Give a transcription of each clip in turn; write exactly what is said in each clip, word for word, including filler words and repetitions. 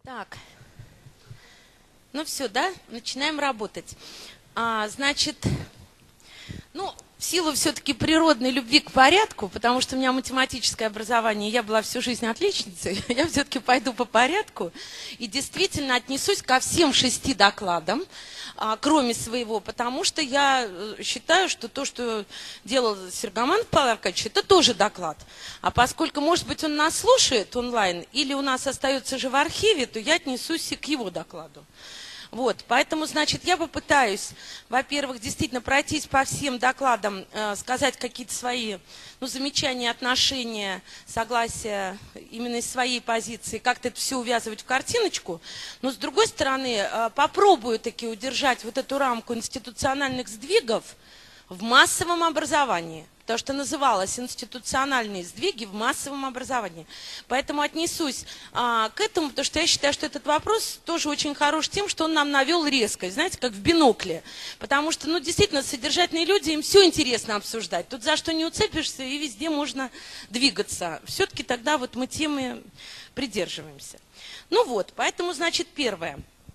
Так, ну все, да, начинаем работать. А, значит, ну, в силу все-таки природной любви к порядку, потому что у меня математическое образование, я была всю жизнь отличницей, я все-таки пойду по порядку и действительно отнесусь ко всем шести докладам, а, кроме своего, потому что я считаю, что то, что делал Сергоман Павел Аркадьевич, это тоже доклад. А поскольку, может быть, он нас слушает онлайн или у нас остается же в архиве, то я отнесусь и к его докладу. Вот, поэтому, значит, я попытаюсь, во-первых, действительно пройтись по всем докладам, э, сказать какие-то свои, ну, замечания, отношения, согласия именно из своей позиции, как-то это все увязывать в картиночку. Но, с другой стороны, э, попробую таки удержать вот эту рамку институциональных сдвигов в массовом образовании. Потому что называлось институциональные сдвиги в массовом образовании. Поэтому отнесусь а, к этому, потому что я считаю, что этот вопрос тоже очень хорош тем, что он нам навел резкость, знаете, как в бинокле. Потому что, ну, действительно, содержательные люди, им все интересно обсуждать. Тут за что не уцепишься, и везде можно двигаться. Все-таки тогда вот мы темы придерживаемся. Ну вот, поэтому, значит, первое.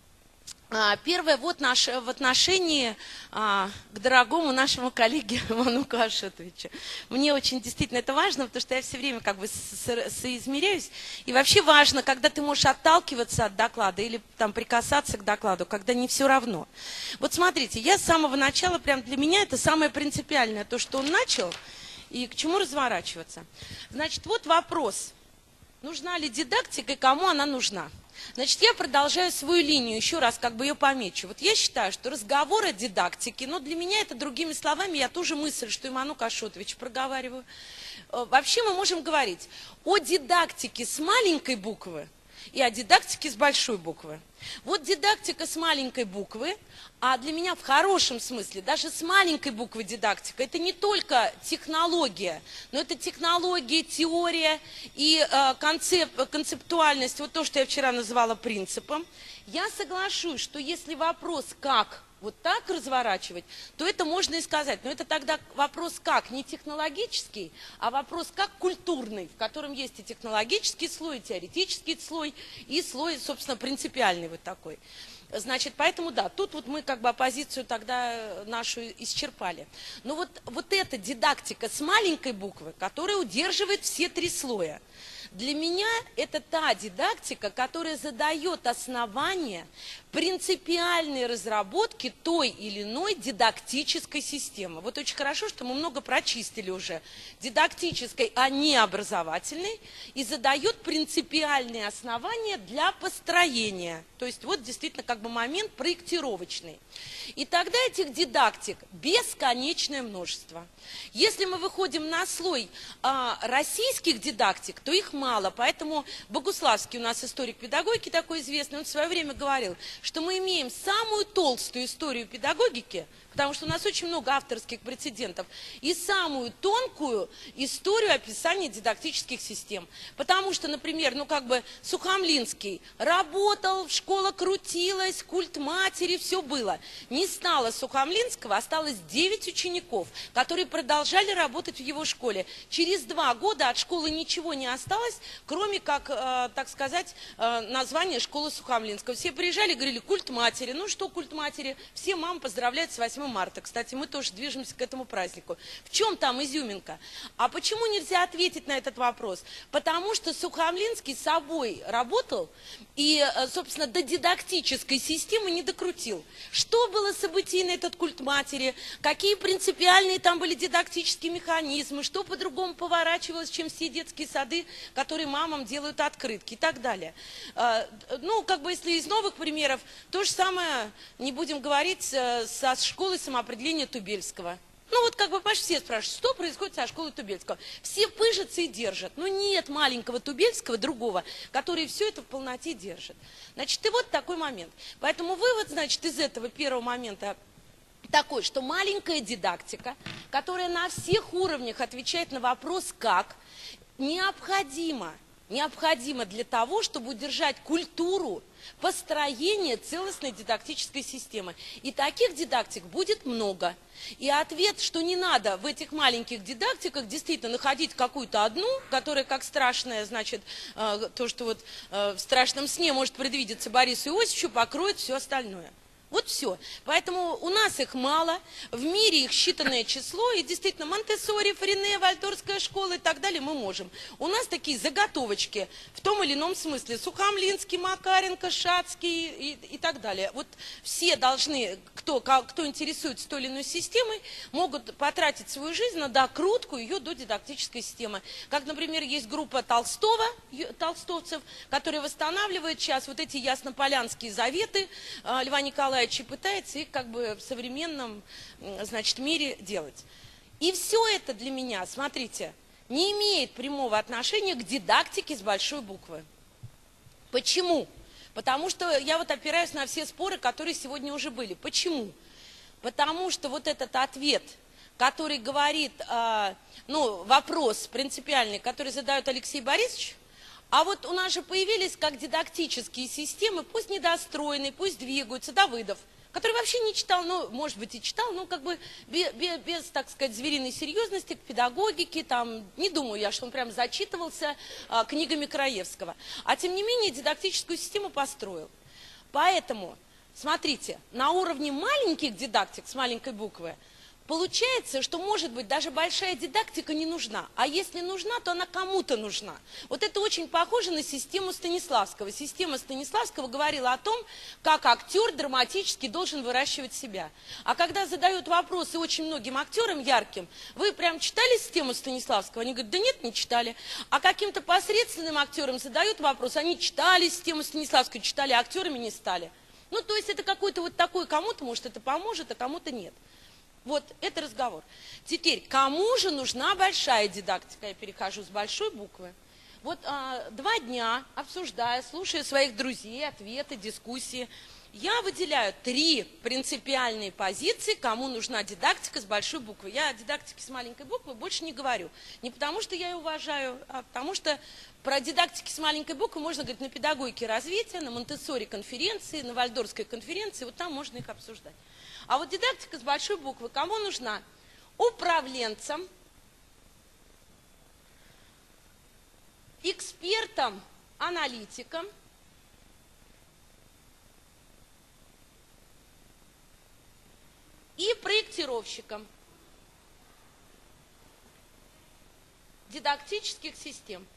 Первое вот наше, в отношении а, к дорогому нашему коллеге Мануку Ашотовичу. Мне очень действительно это важно, потому что я все время как бы со, соизмеряюсь. И вообще важно, когда ты можешь отталкиваться от доклада или там прикасаться к докладу, когда не все равно. Вот смотрите, я с самого начала, прям для меня это самое принципиальное, то, что он начал, и к чему разворачиваться. Значит, вот вопрос, нужна ли дидактика и кому она нужна? Значит, я продолжаю свою линию, еще раз как бы ее помечу. Вот я считаю, что разговор о дидактике, но для меня это, другими словами, я тоже мысль, что и Манук Ашотович проговариваю. Вообще мы можем говорить о дидактике с маленькой буквы и о дидактике с большой буквы. Вот дидактика с маленькой буквы, а для меня в хорошем смысле, даже с маленькой буквы дидактика, это не только технология, но это технология, теория и э, концеп, концептуальность, вот то, что я вчера называла принципом. Я соглашусь, что если вопрос «как?» вот так разворачивать, то это можно и сказать. Но это тогда вопрос как? Не технологический, а вопрос как культурный, в котором есть и технологический слой, и теоретический слой, и слой, собственно, принципиальный вот такой. Значит, поэтому да, тут вот мы как бы оппозицию тогда нашу исчерпали. Но вот, вот эта дидактика с маленькой буквы, которая удерживает все три слоя, для меня это та дидактика, которая задает основания принципиальной разработки той или иной дидактической системы. Вот очень хорошо, что мы много прочистили уже дидактической, а не образовательной, и задает принципиальные основания для построения. То есть вот действительно как бы момент проектировочный. И тогда этих дидактик бесконечное множество. Если мы выходим на слой а, российских дидактик, то их мало. Поэтому Богуславский, у нас историк педагогики такой известный, он в свое время говорил, что мы имеем самую толстую историю педагогики, потому что у нас очень много авторских прецедентов, и самую тонкую историю описания дидактических систем. Потому что, например, ну как бы Сухомлинский работал, школа крутилась, культ матери, все было. Не стало Сухомлинского, осталось девять учеников, которые продолжали работать в его школе. Через два года от школы ничего не осталось, кроме как, э, так сказать, э, название школы Сухомлинского. Все приезжали и говорили, культ матери. Ну что культ матери? Все мамы поздравляют с восьмым марта. Кстати, мы тоже движемся к этому празднику. В чем там изюминка? А почему нельзя ответить на этот вопрос? Потому что Сухомлинский с собой работал и, собственно, до дидактической системы не докрутил. Что было событийно этот культ матери? Какие принципиальные там были дидактические механизмы? Что по-другому поворачивалось, чем все детские сады, которые мамам делают открытки и так далее? Ну, как бы, если из новых примеров, то же самое, не будем говорить, со школой самоопределения Тубельского. Ну вот как бы, понимаешь, все спрашивают, что происходит со школой Тубельского. Все пыжатся и держат. Но нет маленького Тубельского, другого, который все это в полноте держит. Значит, и вот такой момент. Поэтому вывод, значит, из этого первого момента такой, что маленькая дидактика, которая на всех уровнях отвечает на вопрос «как», необходимо необходимо для того, чтобы удержать культуру построения целостной дидактической системы. И таких дидактик будет много. И ответ, что не надо в этих маленьких дидактиках действительно находить какую-то одну, которая как страшная, значит, то, что вот в страшном сне может предвидеться Борису Иосифовичу, покроет все остальное. Вот все. Поэтому у нас их мало, в мире их считанное число, и действительно Монтессори, Френе, Вальдорфская школа и так далее мы можем. У нас такие заготовочки в том или ином смысле. Сухомлинский, Макаренко, Шацкий и, и так далее. Вот все должны, кто, кто интересуется той или иной системой, могут потратить свою жизнь на докрутку ее до дидактической системы. Как, например, есть группа Толстого, толстовцев, которые восстанавливают сейчас вот эти яснополянские заветы Льва Николаевича, и пытается их как бы в современном, значит, мире делать. И все это для меня, смотрите, не имеет прямого отношения к дидактике с большой буквы. Почему? Потому что я вот опираюсь на все споры, которые сегодня уже были. Почему? Потому что вот этот ответ, который говорит, э, ну, вопрос принципиальный, который задает Алексей Борисович, а вот у нас же появились как дидактические системы, пусть недостроенные, пусть двигаются, Давыдов, который вообще не читал, ну, может быть, и читал, но как бы без, без, без, так сказать, звериной серьезности к педагогике, там, не думаю я, что он прям зачитывался а, книгами Краевского. А тем не менее дидактическую систему построил. Поэтому, смотрите, на уровне маленьких дидактик с маленькой буквы, получается, что, может быть, даже большая дидактика не нужна. А если нужна, то она кому-то нужна. Вот это очень похоже на систему Станиславского. Система Станиславского говорила о том, как актер драматически должен выращивать себя. А когда задают вопросы очень многим актерам ярким, вы прям читали систему Станиславского? Они говорят, да нет, не читали. А каким-то посредственным актерам задают вопрос, они читали систему Станиславского, читали, а актерами не стали. Ну, то есть это какой-то вот такой, кому-то, может, это поможет, а кому-то нет. Вот, это разговор. Теперь, кому же нужна большая дидактика? Я перехожу с большой буквы. Вот а, два дня, обсуждая, слушая своих друзей, ответы, дискуссии, я выделяю три принципиальные позиции, кому нужна дидактика с большой буквы. Я о дидактике с маленькой буквы больше не говорю. Не потому, что я ее уважаю, а потому что про дидактики с маленькой буквы можно говорить на педагогике развития, на Монтессори конференции, на Вальдорфской конференции, вот там можно их обсуждать. А вот дидактика с большой буквы кому нужна? Управленцам, экспертам, аналитикам, и проектировщикам дидактических систем.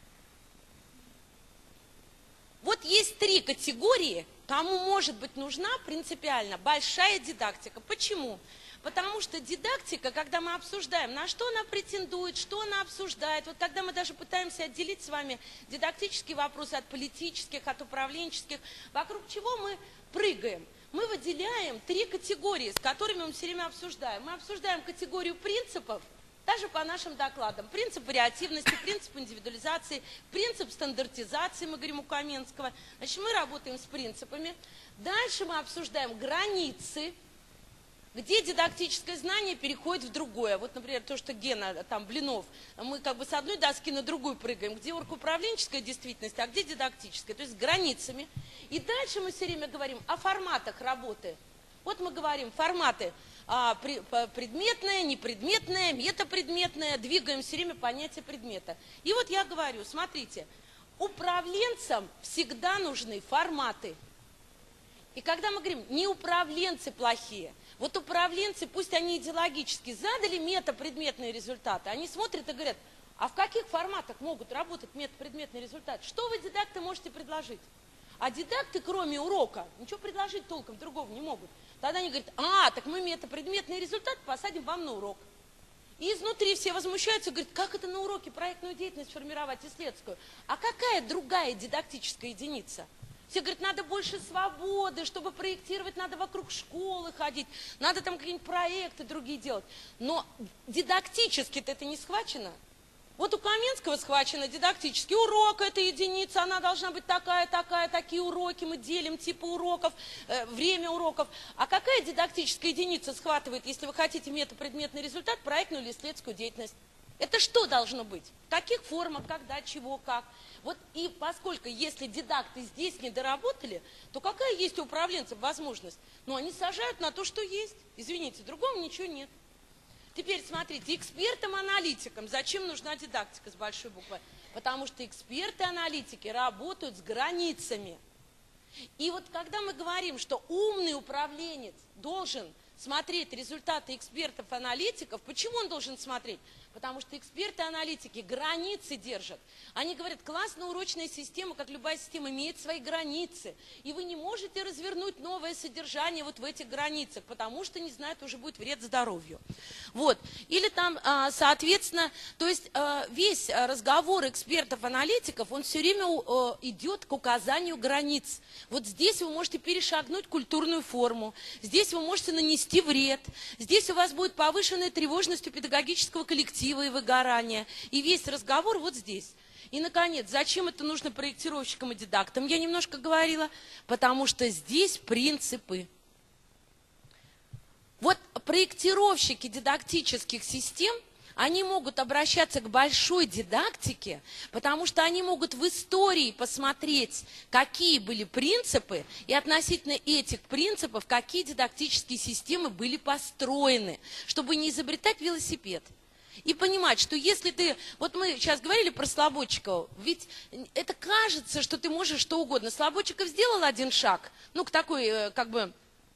Вот есть три категории, кому может быть нужна принципиально большая дидактика. Почему? Потому что дидактика, когда мы обсуждаем, на что она претендует, что она обсуждает, вот когда мы даже пытаемся отделить с вами дидактические вопросы от политических, от управленческих, вокруг чего мы прыгаем? Мы выделяем три категории, с которыми мы все время обсуждаем. Мы обсуждаем категорию принципов, даже по нашим докладам. Принцип вариативности, принцип индивидуализации, принцип стандартизации, мы говорим у Каменского. Значит, мы работаем с принципами. Дальше мы обсуждаем границы, где дидактическое знание переходит в другое. Вот, например, то, что Гена, там, Блинов, мы как бы с одной доски на другую прыгаем, где оргуправленческая действительность, а где дидактическая, то есть с границами. И дальше мы все время говорим о форматах работы. Вот мы говорим форматы а, при, предметное, непредметное, метапредметное, двигаем все время понятие предмета. И вот я говорю, смотрите, управленцам всегда нужны форматы. И когда мы говорим, не управленцы плохие, вот управленцы, пусть они идеологически задали метапредметные результаты, они смотрят и говорят, а в каких форматах могут работать метапредметные результаты? Что вы, дидакты, можете предложить? А дидакты, кроме урока, ничего предложить толком другого не могут. Тогда они говорят, а, так мы метапредметные результаты посадим вам на урок. И изнутри все возмущаются, говорят, как это на уроке проектную деятельность формировать исследовательскую? А какая другая дидактическая единица? Все говорят, надо больше свободы, чтобы проектировать, надо вокруг школы ходить, надо там какие-нибудь проекты другие делать. Но дидактически-то это не схвачено. Вот у Каменского схвачено дидактический урок, это единица, она должна быть такая, такая, такие уроки, мы делим типы уроков, э, время уроков. А какая дидактическая единица схватывает, если вы хотите метапредметный результат, проектную или исследовательскую деятельность? Это что должно быть? В каких формах, когда, чего, как? Вот и поскольку, если дидакты здесь не доработали, то какая есть у управленцев возможность? Ну, они сажают на то, что есть. Извините, другого ничего нет. Теперь смотрите, экспертам-аналитикам зачем нужна дидактика с большой буквы? Потому что эксперты-аналитики работают с границами. И вот когда мы говорим, что умный управленец должен смотреть результаты экспертов-аналитиков, почему он должен смотреть? Потому что эксперты-аналитики границы держат. Они говорят, классная урочная система, как любая система, имеет свои границы. И вы не можете развернуть новое содержание вот в этих границах, потому что, не знаю, это уже будет вред здоровью. Вот. Или там, соответственно, то есть весь разговор экспертов-аналитиков, он все время идет к указанию границ. Вот здесь вы можете перешагнуть культурную форму, здесь вы можете нанести вред, здесь у вас будет повышенная тревожность у педагогического коллектива и выгорание. И весь разговор вот здесь. И, наконец, зачем это нужно проектировщикам и дидактам? Я немножко говорила, потому что здесь принципы. Вот проектировщики дидактических систем, они могут обращаться к большой дидактике, потому что они могут в истории посмотреть, какие были принципы, и относительно этих принципов, какие дидактические системы были построены, чтобы не изобретать велосипед. И понимать, что если ты, вот мы сейчас говорили про Слободчикова, ведь это кажется, что ты можешь что угодно. Слободчиков сделал один шаг, ну, к такой, как бы,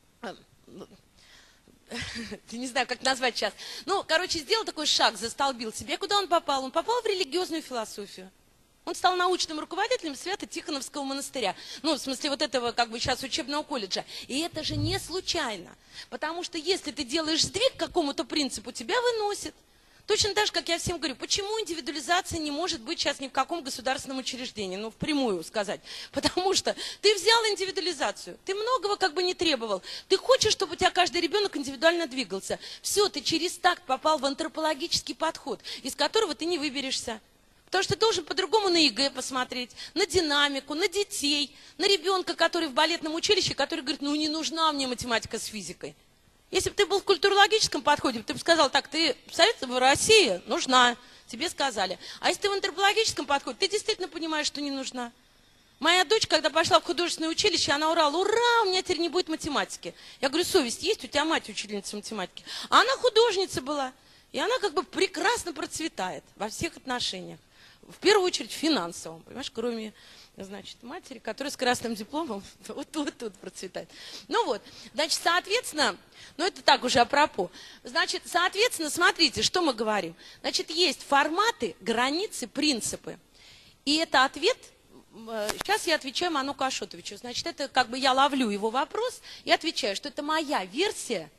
не знаю, как назвать сейчас. Ну, короче, сделал такой шаг, застолбил себе. Куда он попал? Он попал в религиозную философию. Он стал научным руководителем Свято-Тихоновского монастыря. Ну, в смысле, вот этого, как бы, сейчас учебного колледжа. И это же не случайно. Потому что если ты делаешь сдвиг к какому-то принципу, тебя выносит. Точно так же, как я всем говорю, почему индивидуализация не может быть сейчас ни в каком государственном учреждении, ну, впрямую сказать. Потому что ты взял индивидуализацию, ты многого как бы не требовал. Ты хочешь, чтобы у тебя каждый ребенок индивидуально двигался. Все, ты через такт попал в антропологический подход, из которого ты не выберешься. Потому что ты должен по-другому на ЕГЭ посмотреть, на динамику, на детей, на ребенка, который в балетном училище, который говорит, ну, не нужна мне математика с физикой. Если бы ты был в культурологическом подходе, ты бы сказал, так, ты представляешь, в России нужна, тебе сказали. А если ты в антропологическом подходе, ты действительно понимаешь, что не нужна. Моя дочь, когда пошла в художественное училище, она орала, ура, у меня теперь не будет математики. Я говорю, совесть есть, у тебя мать учительница математики. А она художница была, и она как бы прекрасно процветает во всех отношениях. В первую очередь финансовом, понимаешь, кроме... Значит, матери, которая с красным дипломом вот тут, вот тут процветает. Ну вот, значит, соответственно, ну это так уже апропо. Значит, соответственно, смотрите, что мы говорим. Значит, есть форматы, границы, принципы. И это ответ, сейчас я отвечаю Маноку Ашотовичу. Значит, это как бы я ловлю его вопрос и отвечаю, что это моя версия,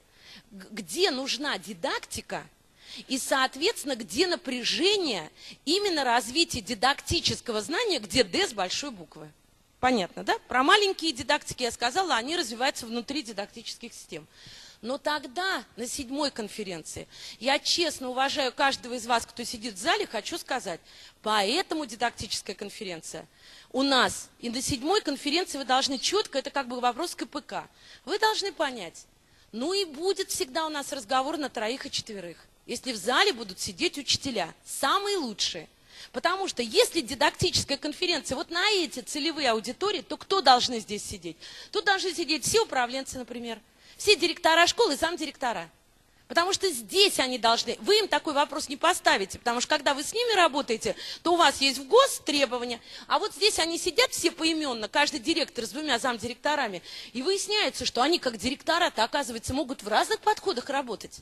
где нужна дидактика, и, соответственно, где напряжение именно развитие дидактического знания, где Д с большой буквы. Понятно, да? Про маленькие дидактики я сказала, они развиваются внутри дидактических систем. Но тогда, на седьмой конференции, я честно уважаю каждого из вас, кто сидит в зале, хочу сказать, поэтому дидактическая конференция у нас, и на седьмой конференции вы должны четко, это как бы вопрос ка пэ ка, вы должны понять, ну и будет всегда у нас разговор на троих и четверых. Если в зале будут сидеть учителя, самые лучшие. Потому что если дидактическая конференция вот на эти целевые аудитории, то кто должны здесь сидеть? Тут должны сидеть все управленцы, например, все директора школы и замдиректора. Потому что здесь они должны, вы им такой вопрос не поставите, потому что когда вы с ними работаете, то у вас есть в ГОС требования, а вот здесь они сидят все поименно, каждый директор с двумя замдиректорами, и выясняется, что они как директора-то, оказывается, могут в разных подходах работать.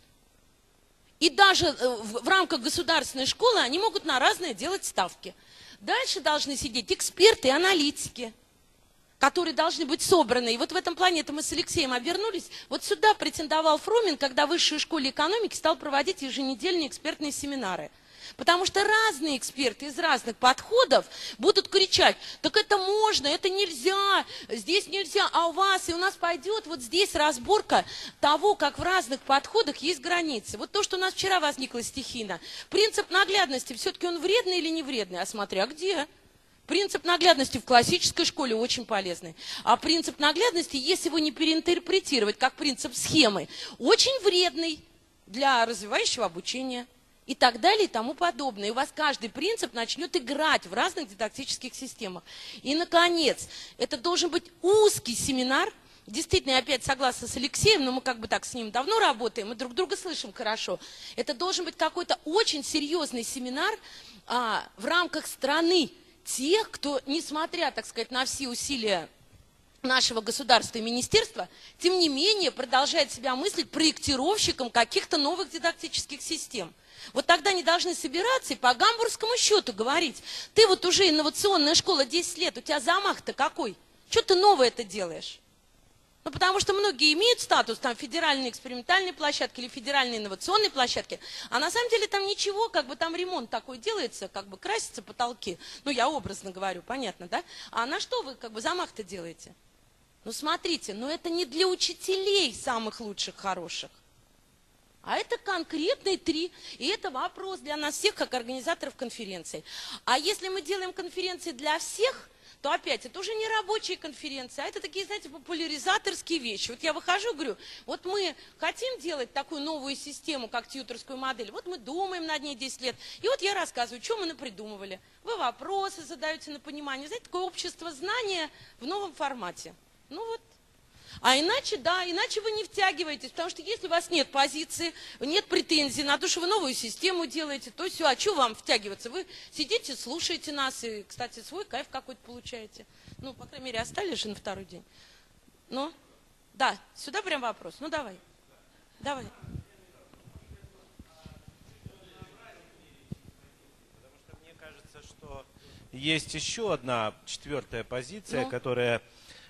И даже в рамках государственной школы они могут на разные делать ставки. Дальше должны сидеть эксперты и аналитики, которые должны быть собраны. И вот в этом плане это мы с Алексеем обернулись. Вот сюда претендовал Фромин, когда в Высшей школе экономики стал проводить еженедельные экспертные семинары. Потому что разные эксперты из разных подходов будут кричать, так это можно, это нельзя, здесь нельзя, а у вас, и у нас пойдет вот здесь разборка того, как в разных подходах есть границы. Вот то, что у нас вчера возникло стихийно. Принцип наглядности, все-таки он вредный или не вредный? А смотря где. Принцип наглядности в классической школе очень полезный. А принцип наглядности, если его не переинтерпретировать как принцип схемы, очень вредный для развивающего обучения. и так далее и тому подобное. И у вас каждый принцип начнет играть в разных дидактических системах. И, наконец, это должен быть узкий семинар. Действительно, я опять согласна с Алексеем, но мы как бы так с ним давно работаем, мы друг друга слышим хорошо. Это должен быть какой-то очень серьезный семинар а, в рамках страны тех, кто, несмотря, так сказать, на все усилия нашего государства и министерства, тем не менее продолжает себя мыслить проектировщиком каких-то новых дидактических систем. Вот тогда они должны собираться и по гамбургскому счету говорить: ты вот уже инновационная школа десять лет, у тебя замах-то какой? Что ты новое-то делаешь? Ну, потому что многие имеют статус там федеральной экспериментальной площадки или федеральной инновационной площадки, а на самом деле там ничего, как бы там ремонт такой делается, как бы красятся потолки. Ну, я образно говорю, понятно, да? А на что вы как бы замах-то делаете? Ну, смотрите, но это не для учителей самых лучших, хороших. А это конкретные три, и это вопрос для нас всех, как организаторов конференций. А если мы делаем конференции для всех, то опять это уже не рабочие конференции, а это такие, знаете, популяризаторские вещи. Вот я выхожу, говорю, вот мы хотим делать такую новую систему, как тьюторскую модель, вот мы думаем над ней десять лет, и вот я рассказываю, что мы напридумывали. Вы вопросы задаете на понимание, знаете, такое общество знания в новом формате. Ну вот. А иначе, да, иначе вы не втягиваетесь, потому что если у вас нет позиции, нет претензий на то, что вы новую систему делаете, то все, а что вам втягиваться? Вы сидите, слушаете нас и, кстати, свой кайф какой-то получаете. Ну, по крайней мере, остались же на второй день. Ну, да, сюда прям вопрос. Ну, давай, давай. Потому что мне кажется, что есть еще одна четвертая позиция, ну? которая...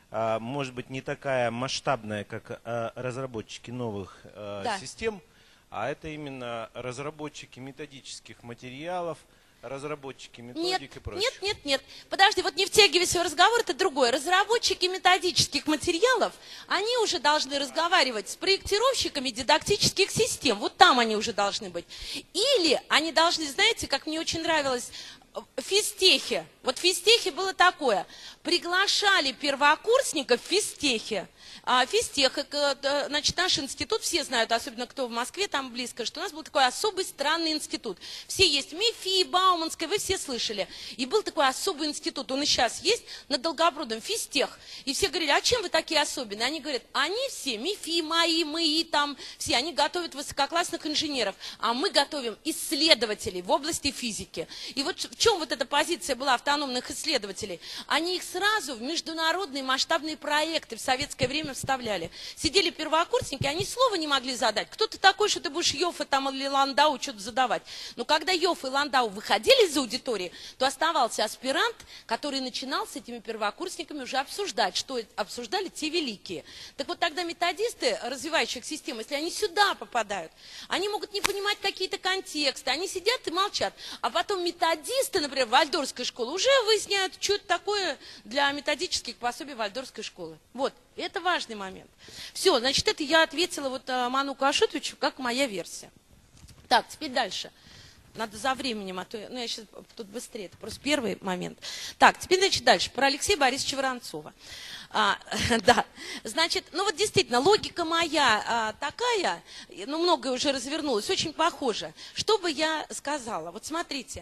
может быть, не такая масштабная, как разработчики новых да. систем, а это именно разработчики методических материалов, разработчики методик нет, и прочее. Нет, нет, нет. Подожди, вот не втягивайся в разговор, это другое. Разработчики методических материалов, они уже должны разговаривать с проектировщиками дидактических систем. Вот там они уже должны быть. Или они должны, знаете, как мне очень нравилось, в физтехе. Вот в физтехе было такое. Приглашали первокурсников в физтехе. А физтех, значит, наш институт, все знают, особенно кто в Москве, там близко, что у нас был такой особый странный институт. Все есть, МИФИ, Бауманская, вы все слышали. И был такой особый институт, он и сейчас есть, на Долгопрудном, физтех. И все говорили, а чем вы такие особенные? Они говорят, они все, МИФИ, МАИ, МИИ, там, все, они готовят высококлассных инженеров, а мы готовим исследователей в области физики. И вот в чем вот эта позиция была автономных исследователей? Они их сразу в международные масштабные проекты в советское время вставляли. Сидели первокурсники, они слова не могли задать. Кто ты такой, что ты будешь Йоффе там или Ландау что-то задавать? Но когда Йоффе и Ландау выходили из аудитории, то оставался аспирант, который начинал с этими первокурсниками уже обсуждать, что обсуждали те великие. Так вот тогда методисты развивающих систем, если они сюда попадают, они могут не понимать какие-то контексты, они сидят и молчат. А потом методисты, например, Вальдорфской школы, уже выясняют, что это такое для методических пособий Вальдорфской школы. Вот. Это важный момент. Все, значит, это я ответила вот Мануку Ашотовичу, как моя версия. Так, теперь дальше. Надо за временем, а то ну, я сейчас тут быстрее. Это просто первый момент. Так, теперь, значит, дальше. Про Алексея Борисовича Воронцова. А, да, значит, ну вот действительно, логика моя а, такая, ну многое уже развернулось, очень похоже. Что бы я сказала? Вот смотрите,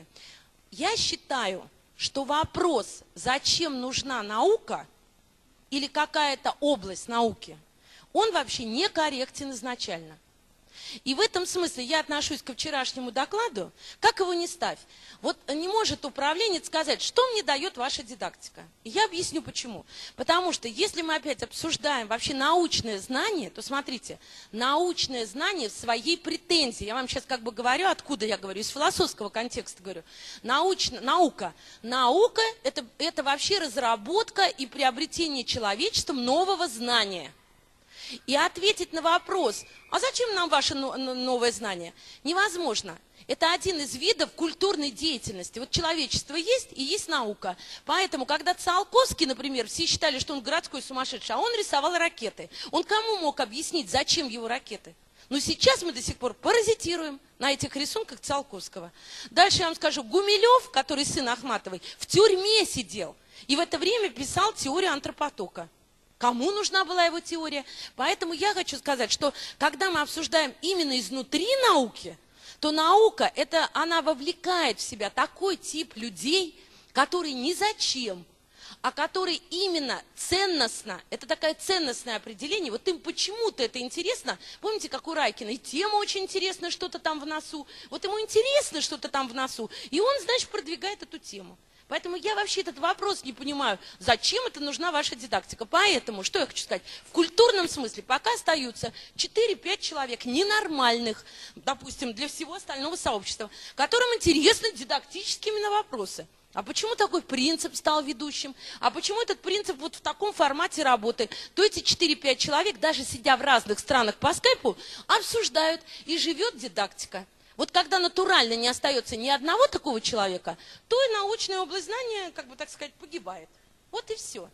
я считаю, что вопрос, зачем нужна наука, или какая-то область науки, он вообще некорректен изначально. И в этом смысле я отношусь ко вчерашнему докладу, как его ни ставь. Вот не может управленец сказать, что мне дает ваша дидактика. И я объясню почему. Потому что если мы опять обсуждаем вообще научное знание, то смотрите, научное знание в своей претензии. Я вам сейчас как бы говорю, откуда я говорю, из философского контекста говорю. Научно, наука. Наука это, это вообще разработка и приобретение человечеством нового знания. И ответить на вопрос, а зачем нам ваше новое знание, невозможно. Это один из видов культурной деятельности. Вот человечество есть и есть наука. Поэтому, когда Циолковский, например, все считали, что он городской сумасшедший, а он рисовал ракеты. Он кому мог объяснить, зачем его ракеты? Но сейчас мы до сих пор паразитируем на этих рисунках Циолковского. Дальше я вам скажу, Гумилев, который сын Ахматовой, в тюрьме сидел. И в это время писал теорию антропотока. Кому нужна была его теория? Поэтому я хочу сказать, что когда мы обсуждаем именно изнутри науки, то наука, это она вовлекает в себя такой тип людей, который ни зачем, а который именно ценностно, это такое ценностное определение, вот им почему-то это интересно, помните, как у Райкина, и тема очень интересная, что-то там в носу, вот ему интересно что-то там в носу, и он, значит, продвигает эту тему. Поэтому я вообще этот вопрос не понимаю, зачем это нужна ваша дидактика. Поэтому, что я хочу сказать, в культурном смысле пока остаются четыре-пять человек ненормальных, допустим, для всего остального сообщества, которым интересны дидактические именно вопросы. А почему такой принцип стал ведущим? А почему этот принцип вот в таком формате работает? То эти четыре-пять человек, даже сидя в разных странах по скайпу, обсуждают, и живет дидактика. Вот когда натурально не остается ни одного такого человека, то и научная область знания, как бы так сказать, погибает. Вот и все.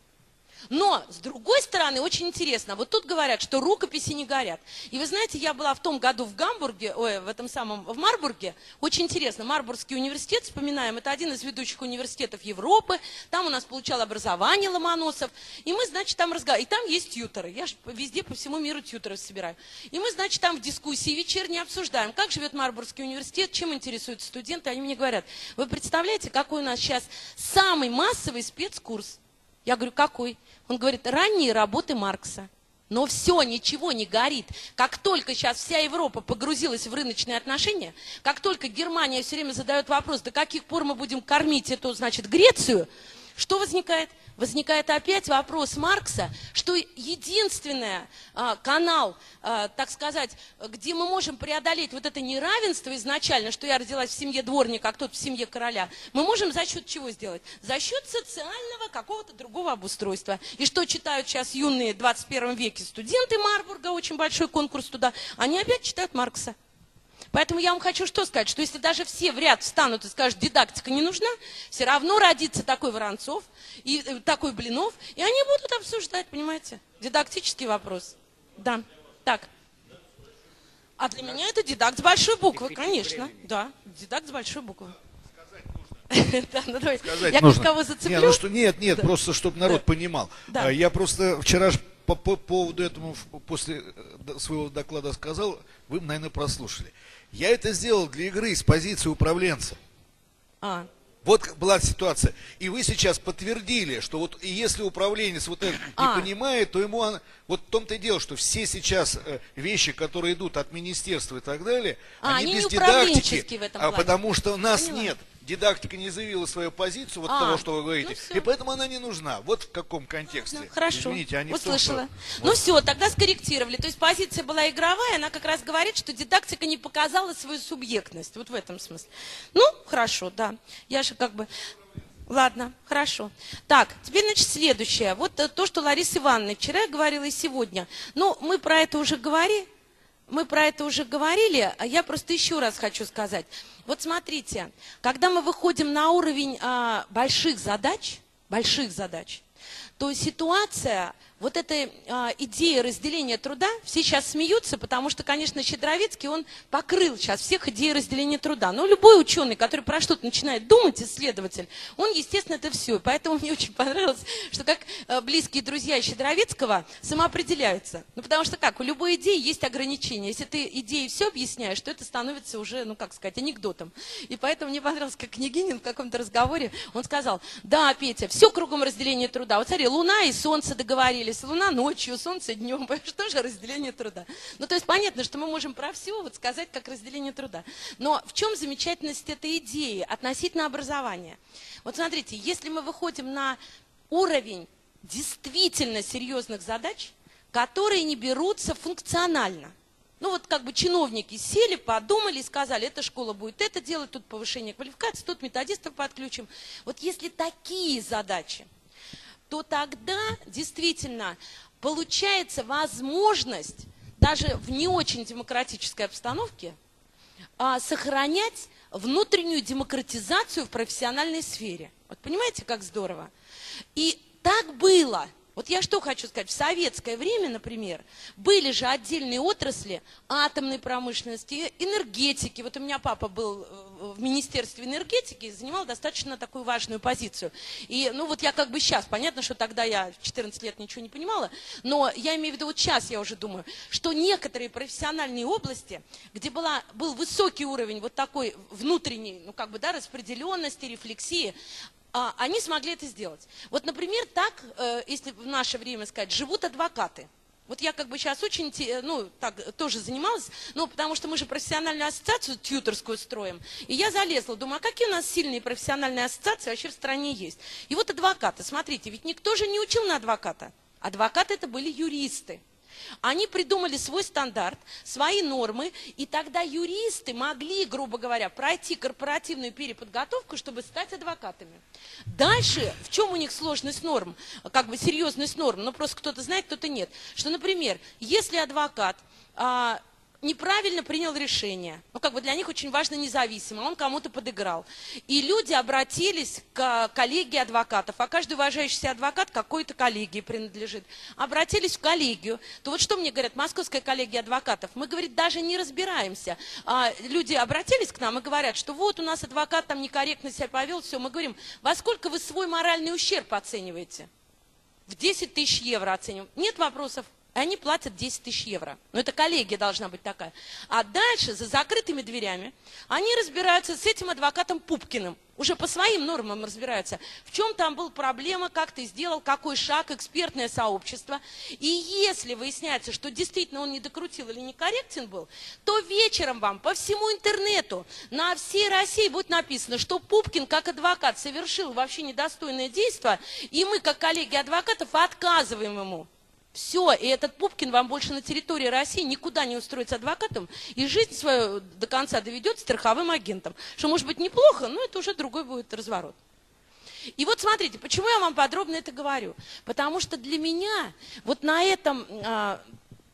Но, с другой стороны, очень интересно, вот тут говорят, что рукописи не горят. И вы знаете, я была в том году в Гамбурге, ой, в этом самом, в Марбурге, очень интересно, Марбургский университет, вспоминаем, это один из ведущих университетов Европы, там у нас получал образование Ломоносов, и мы, значит, там разговариваем, и там есть тьюторы, я же везде по всему миру тьюторов собираю. И мы, значит, там в дискуссии вечерней обсуждаем, как живет Марбургский университет, чем интересуются студенты, они мне говорят, вы представляете, какой у нас сейчас самый массовый спецкурс? Я говорю, какой? Он говорит, ранние работы Маркса. Но все, ничего не горит. Как только сейчас вся Европа погрузилась в рыночные отношения, как только Германия все время задает вопрос, до каких пор мы будем кормить эту, значит, Грецию, что возникает? Возникает опять вопрос Маркса, что единственный а, канал, а, так сказать, где мы можем преодолеть вот это неравенство изначально, что я родилась в семье дворника, а кто-то в семье короля, мы можем за счет чего сделать? За счет социального какого-то другого обустройства. И что читают сейчас юные в двадцать первом веке студенты Марбурга, очень большой конкурс туда, они опять читают Маркса. Поэтому я вам хочу что сказать, что если даже все в ряд встанут и скажут, дидактика не нужна, все равно родится такой Воронцов, и э, такой Блинов, и они будут обсуждать, понимаете, дидактический вопрос. Да, так. А для меня это дидакт с большой буквы, конечно. Да, дидакт с большой буквы. Да, ну давай. Я кого зацеплю? Нет, ну что, нет, нет, да. Просто чтобы народ да. понимал. Да. Я просто вчера по, по поводу этому после своего доклада сказал, вы, наверное, прослушали. Я это сделал для игры с позиции управленца. А. Вот была ситуация. И вы сейчас подтвердили, что вот если управленец вот это а. не понимает, то ему... Он, вот в том-то и дело, что все сейчас э, вещи, которые идут от министерства и так далее, а, они, они без дидактики, в этом а потому что у нас Поняла. нет. Дидактика не заявила свою позицию, вот а, того, что вы говорите, ну и поэтому она не нужна. Вот в каком контексте. Ну, хорошо, Извините, а не услышала. В том, что... Ну вот. все, тогда скорректировали. То есть позиция была игровая, она как раз говорит, что дидактика не показала свою субъектность. Вот в этом смысле. Ну, хорошо, да. Я же как бы... Ладно, хорошо. Так, теперь, значит, следующее. Вот то, что Лариса Ивановна вчера говорила и сегодня. Ну, мы про это уже говорили. Мы про это уже говорили, а я просто еще раз хочу сказать. Вот смотрите, когда мы выходим на уровень а, больших задач, больших задач, то ситуация, вот эта а, идея разделения труда, все сейчас смеются, потому что, конечно, Щедровицкий, он покрыл сейчас всех идей разделения труда. Но любой ученый, который про что-то начинает думать, исследователь, он, естественно, это все. И поэтому мне очень понравилось, что как а, близкие друзья Щедровицкого самоопределяются. Ну, потому что как, у любой идеи есть ограничения. Если ты идеей все объясняешь, то это становится уже, ну, как сказать, анекдотом. И поэтому мне понравилось, как Княгинин в каком-то разговоре, он сказал, да, Петя, все кругом разделения труда. Вот смотри, Луна и Солнце договорились. Луна ночью, Солнце днем. Что же разделение труда? Ну, то есть понятно, что мы можем про все вот сказать, как разделение труда. Но в чем замечательность этой идеи относительно образования? Вот смотрите, если мы выходим на уровень действительно серьезных задач, которые не берутся функционально. Ну, вот как бы чиновники сели, подумали и сказали, эта школа будет это делать, тут повышение квалификации, тут методистов подключим. Вот если такие задачи, то тогда действительно получается возможность даже в не очень демократической обстановке а, сохранять внутреннюю демократизацию в профессиональной сфере. Вот понимаете, как здорово? И так было Вот я что хочу сказать, в советское время, например, были же отдельные отрасли атомной промышленности, энергетики. Вот у меня папа был в Министерстве энергетики и занимал достаточно такую важную позицию. И, ну вот я как бы сейчас, понятно, что тогда я в четырнадцать лет ничего не понимала, но я имею в виду, вот сейчас я уже думаю, что некоторые профессиональные области, где была, был высокий уровень вот такой внутренней, ну как бы, да, распределенности, рефлексии, А, они смогли это сделать. Вот, например, так, э, если в наше время сказать, живут адвокаты. Вот я как бы сейчас очень, ну, так, тоже занималась, ну, потому что мы же профессиональную ассоциацию тьюторскую строим. И я залезла, думаю, а какие у нас сильные профессиональные ассоциации вообще в стране есть? И вот адвокаты, смотрите, ведь никто же не учил на адвоката. Адвокаты это были юристы. Они придумали свой стандарт, свои нормы, и тогда юристы могли, грубо говоря, пройти корпоративную переподготовку, чтобы стать адвокатами. Дальше, в чем у них сложность норм, как бы серьезность норм, ну просто кто-то знает, кто-то нет. Что, например, если адвокат а, неправильно принял решение, ну как бы для них очень важно независимо, он кому-то подыграл, и люди обратились к коллегии адвокатов, а каждый уважающийся адвокат какой-то коллегии принадлежит, обратились в коллегию, то вот что мне говорят, Московская коллегия адвокатов, мы, говорит, даже не разбираемся, а, люди обратились к нам и говорят, что вот у нас адвокат там некорректно себя повел, все, мы говорим, во сколько вы свой моральный ущерб оцениваете? В десять тысяч евро оцениваем, нет вопросов. Они платят десять тысяч евро. Но это коллегия должна быть такая. А дальше, за закрытыми дверями, они разбираются с этим адвокатом Пупкиным. Уже по своим нормам разбираются. В чем там была проблема, как ты сделал, какой шаг, экспертное сообщество. И если выясняется, что действительно он не докрутил или некорректен был, то вечером вам по всему интернету на всей России будет написано, что Пупкин как адвокат совершил вообще недостойное действие, и мы, как коллеги адвокатов, отказываем ему. Все, и этот Пупкин вам больше на территории России никуда не устроится адвокатом, и жизнь свою до конца доведет страховым агентом. Что может быть неплохо, но это уже другой будет разворот. И вот смотрите, почему я вам подробно это говорю? Потому что для меня вот на этом а,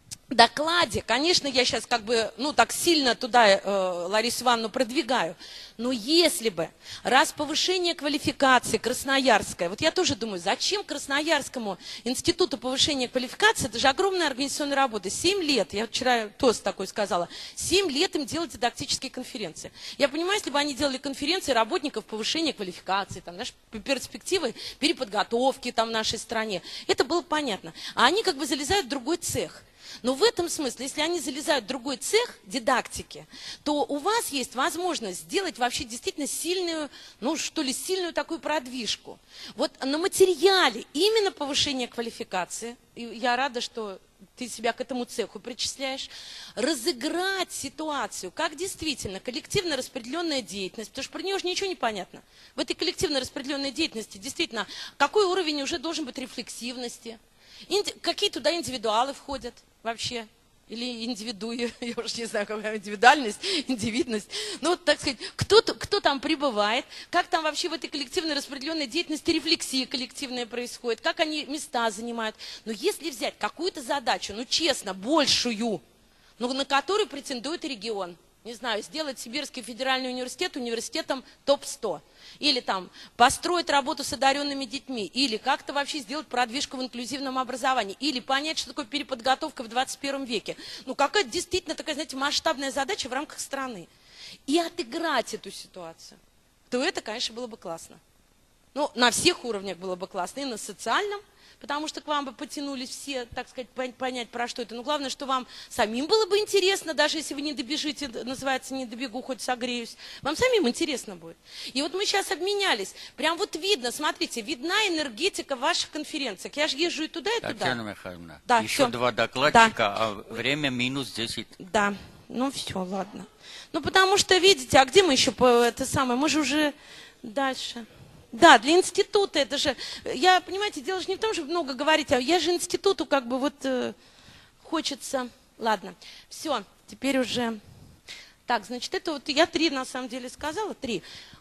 докладе, конечно, я сейчас как бы, ну так сильно туда э, Ларису Ивановну продвигаю, но если бы, раз повышение квалификации Красноярская, вот я тоже думаю, зачем Красноярскому институту повышения квалификации, это же огромная организационная работа, семь лет, я вчера тост такой сказала, семь лет им делать дидактические конференции. Я понимаю, если бы они делали конференции работников повышения квалификации, там, знаешь, перспективы переподготовки там в нашей стране, это было понятно. А они как бы залезают в другой цех. Но в этом смысле, если они залезают в другой цех дидактики, то у вас есть возможность сделать вообще действительно сильную, ну что ли, сильную такую продвижку. Вот на материале именно повышение квалификации, и я рада, что ты себя к этому цеху причисляешь, разыграть ситуацию, как действительно коллективно распределенная деятельность, потому что про нее уже ничего не понятно. В этой коллективно распределенной деятельности действительно какой уровень уже должен быть рефлексивности, Инди... какие туда индивидуалы входят вообще, или индивидуи, я уже не знаю, какая индивидуальность, индивидность. Ну, вот, так сказать, кто, кто там пребывает, как там вообще в этой коллективной распределенной деятельности рефлексия коллективная происходит, как они места занимают. Но если взять какую-то задачу, ну, честно, большую, ну, на которую претендует регион, не знаю, сделать Сибирский федеральный университет университетом топ сто. Или там построить работу с одаренными детьми. Или как-то вообще сделать продвижку в инклюзивном образовании. Или понять, что такое переподготовка в двадцать первом веке. Ну, какая действительно такая, знаете, масштабная задача в рамках страны. И отыграть эту ситуацию. То это, конечно, было бы классно. Ну, на всех уровнях было бы классно. И на социальном, потому что к вам бы потянулись все, так сказать, понять, про что это. Но главное, что вам самим было бы интересно, даже если вы не добежите, называется, не добегу, хоть согреюсь. Вам самим интересно будет. И вот мы сейчас обменялись. Прям вот видно, смотрите, видна энергетика в ваших конференциях. Я же езжу и туда, и туда. Татьяна Михайловна, да, еще все. Два докладчика, да. А время минус десять. Да, ну все, ладно. Ну потому что, видите, а где мы еще по это самое? Мы же уже дальше... Да, для института это же, я, понимаете, дело же не в том, чтобы много говорить, а я же институту как бы вот э, хочется, ладно, все, теперь уже, так, значит, это вот я три на самом деле сказала, три,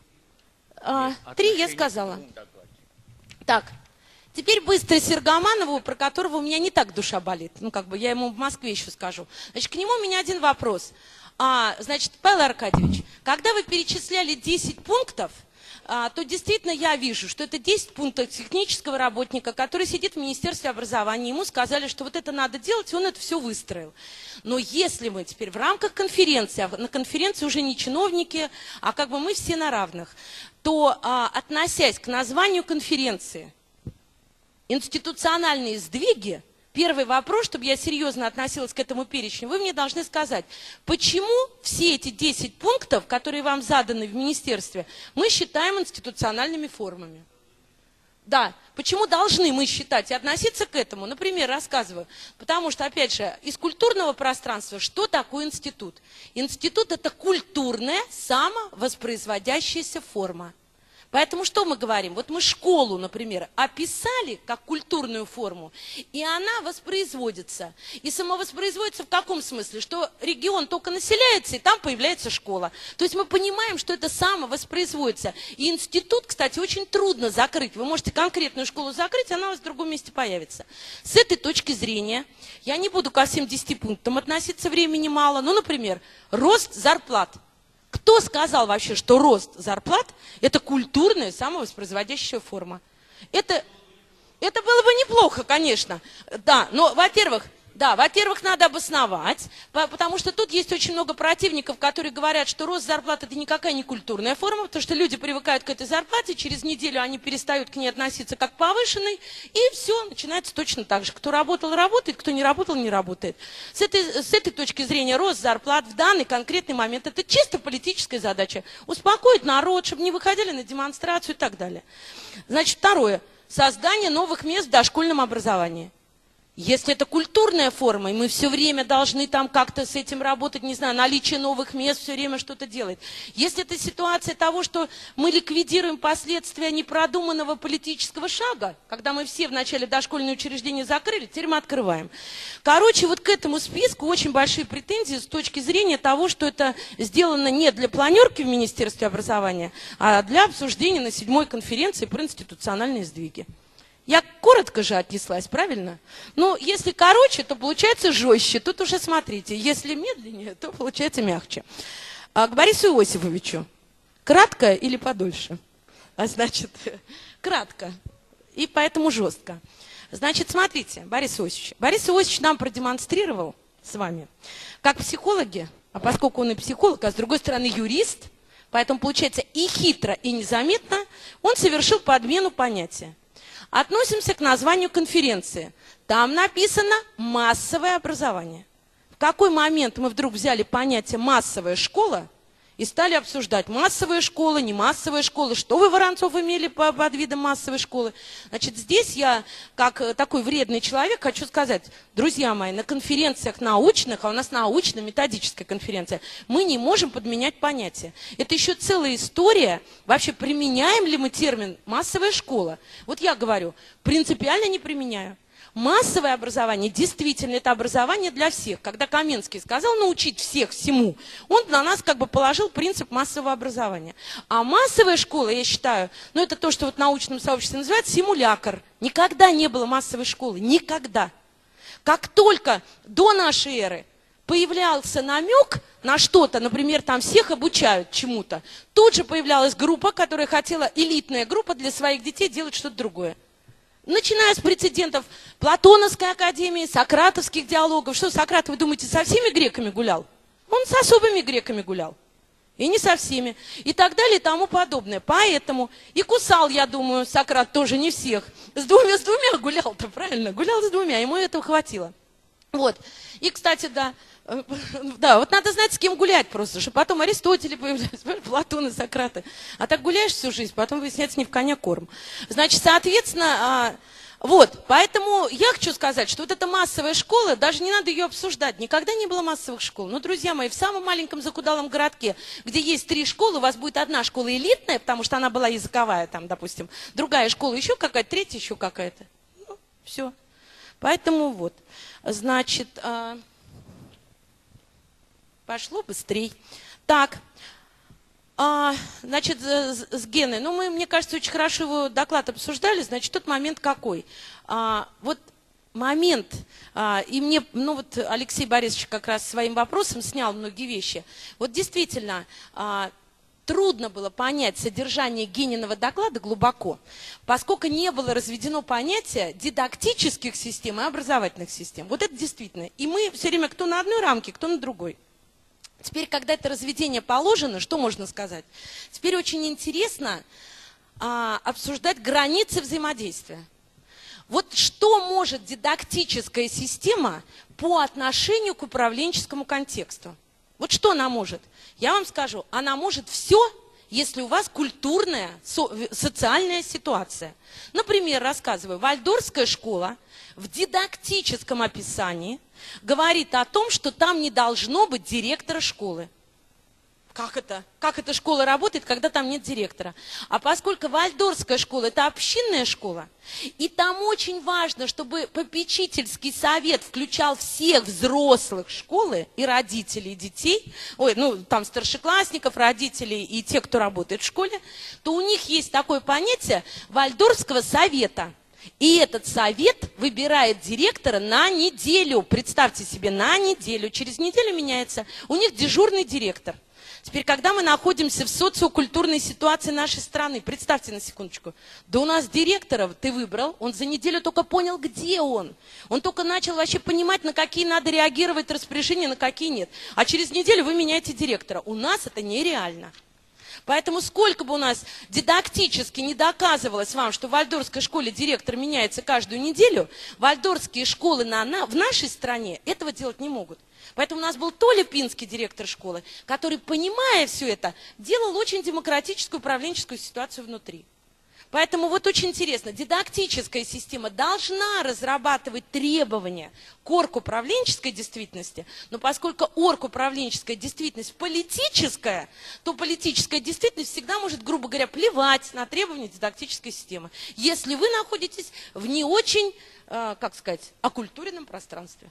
а, три я сказала. Так, теперь быстро Сергоманову, про которого у меня не так душа болит, ну как бы я ему в Москве еще скажу. Значит, к нему у меня один вопрос. А, значит, Павел Аркадьевич, когда вы перечисляли десять пунктов, а, то действительно я вижу, что это десять пунктов технического работника, который сидит в Министерстве образования. Ему сказали, что вот это надо делать, и он это все выстроил. Но если мы теперь в рамках конференции, а на конференции уже не чиновники, а как бы мы все на равных, то, а, относясь к названию конференции, институциональные сдвиги, первый вопрос, чтобы я серьезно относилась к этому перечню, вы мне должны сказать, почему все эти десять пунктов, которые вам заданы в министерстве, мы считаем институциональными формами? Да, почему должны мы считать и относиться к этому? Например, рассказываю, потому что, опять же, из культурного пространства, что такое институт? Институт – это культурная самовоспроизводящаяся форма. Поэтому что мы говорим? Вот мы школу, например, описали как культурную форму, и она воспроизводится. И самовоспроизводится в каком смысле? Что регион только населяется, и там появляется школа. То есть мы понимаем, что это самовоспроизводится. И институт, кстати, очень трудно закрыть. Вы можете конкретную школу закрыть, она у вас в другом месте появится. С этой точки зрения, я не буду ко всем десяти пунктам относиться, времени мало. Ну, например, рост зарплат. Кто сказал вообще, что рост зарплат – это культурная самовоспроизводящая форма? Это, это было бы неплохо, конечно. Да, но, во-первых, да, во-первых, надо обосновать, потому что тут есть очень много противников, которые говорят, что рост зарплат – это никакая не культурная форма, потому что люди привыкают к этой зарплате, через неделю они перестают к ней относиться как к повышенной, и все, начинается точно так же. Кто работал, работает, кто не работал, не работает. С этой, с этой точки зрения рост зарплат в данный конкретный момент – это чисто политическая задача. Успокоить народ, чтобы не выходили на демонстрацию и так далее. Значит, второе. Создание новых мест в дошкольном образовании. Если это культурная форма, и мы все время должны там как-то с этим работать, не знаю, наличие новых мест все время что-то делает. Если это ситуация того, что мы ликвидируем последствия непродуманного политического шага, когда мы все в начале дошкольные учреждения закрыли, теперь мы открываем. Короче, вот к этому списку очень большие претензии с точки зрения того, что это сделано не для планерки в Министерстве образования, а для обсуждения на седьмой конференции про институциональные сдвиги. Я коротко же отнеслась, правильно? Ну, если короче, то получается жестче. Тут уже смотрите, если медленнее, то получается мягче. А к Борису Иосифовичу. Кратко или подольше? А значит, кратко. И поэтому жестко. Значит, смотрите, Борис Иосифович. Борис Иосифович нам продемонстрировал с вами, как психологи, а поскольку он и психолог, а с другой стороны юрист, поэтому получается и хитро, и незаметно, он совершил подмену понятия. Относимся к названию конференции. Там написано «массовое образование». В какой момент мы вдруг взяли понятие «массовая школа» и стали обсуждать массовая школа, не массовая школа, что вы, Воронцов, имели под видом массовой школы? Значит, здесь я, как такой вредный человек, хочу сказать, друзья мои, на конференциях научных, а у нас научно-методическая конференция, мы не можем подменять понятия. Это еще целая история, вообще применяем ли мы термин «массовая школа». Вот я говорю, принципиально не применяю. Массовое образование действительно это образование для всех. Когда Каменский сказал научить всех всему, он на нас как бы положил принцип массового образования. А массовая школа, я считаю, ну это то, что вот в научном сообществе называют симулякр. Никогда не было массовой школы, никогда. Как только до нашей эры появлялся намек на что-то, например, там всех обучают чему-то, тут же появлялась группа, которая хотела, элитная группа для своих детей делать что-то другое. Начиная с прецедентов Платоновской академии, сократовских диалогов. Что Сократ, вы думаете, со всеми греками гулял? Он с особыми греками гулял. И не со всеми. И так далее, и тому подобное. Поэтому и кусал, я думаю, Сократ тоже не всех. С двумя, с двумя гулял-то, правильно? Гулял с двумя, ему этого хватило. Вот. И, кстати, да, да, вот надо знать, с кем гулять просто, чтобы потом Аристотель появлялся, Платон и Сократы. А так гуляешь всю жизнь, потом выясняется, не в коня корм. Значит, соответственно, вот, поэтому я хочу сказать, что вот эта массовая школа, даже не надо ее обсуждать, никогда не было массовых школ. Но, друзья мои, в самом маленьком закудалом городке, где есть три школы, у вас будет одна школа элитная, потому что она была языковая, там, допустим, другая школа еще какая-то, третья еще какая-то. Ну, все. Поэтому вот, значит... Пошло быстрей. Так, а, значит, с, с Геной. Ну, мы, мне кажется, очень хорошо его доклад обсуждали. Значит, тот момент какой? А, вот момент, а, и мне, ну вот Алексей Борисович как раз своим вопросом снял многие вещи. Вот действительно, а, трудно было понять содержание Гениного доклада глубоко, поскольку не было разведено понятие дидактических систем и образовательных систем. Вот это действительно. И мы все время кто на одной рамке, кто на другой. Теперь, когда это разведение положено, что можно сказать? Теперь очень интересно а, обсуждать границы взаимодействия. Вот что может дидактическая система по отношению к управленческому контексту? Вот что она может? Я вам скажу, она может все, если у вас культурная, со, социальная ситуация. Например, рассказываю, Вальдорфская школа в дидактическом описании говорит о том, что там не должно быть директора школы. Как это? Как эта школа работает, когда там нет директора? А поскольку Вальдорфская школа – это общинная школа, и там очень важно, чтобы попечительский совет включал всех взрослых школы, и родителей, и детей, ой, ну, там старшеклассников, родителей и тех, кто работает в школе, то у них есть такое понятие Вальдорфского совета. И этот совет выбирает директора на неделю. Представьте себе, на неделю. Через неделю меняется. У них дежурный директор. Теперь, когда мы находимся в социокультурной ситуации нашей страны, представьте на секундочку, да у нас директора ты выбрал, он за неделю только понял, где он. Он только начал вообще понимать, на какие надо реагировать распоряжения, на какие нет. А через неделю вы меняете директора. У нас это нереально. Поэтому сколько бы у нас дидактически не доказывалось вам, что в вальдорфской школе директор меняется каждую неделю, вальдорфские школы на, на, в нашей стране этого делать не могут. Поэтому у нас был Толя Пинский, директор школы, который, понимая все это, делал очень демократическую управленческую ситуацию внутри. Поэтому вот очень интересно, дидактическая система должна разрабатывать требования к оргуправленческой действительности, но поскольку оргуправленческая действительность политическая, то политическая действительность всегда может, грубо говоря, плевать на требования дидактической системы, если вы находитесь в не очень, э, как сказать, окультуренном пространстве.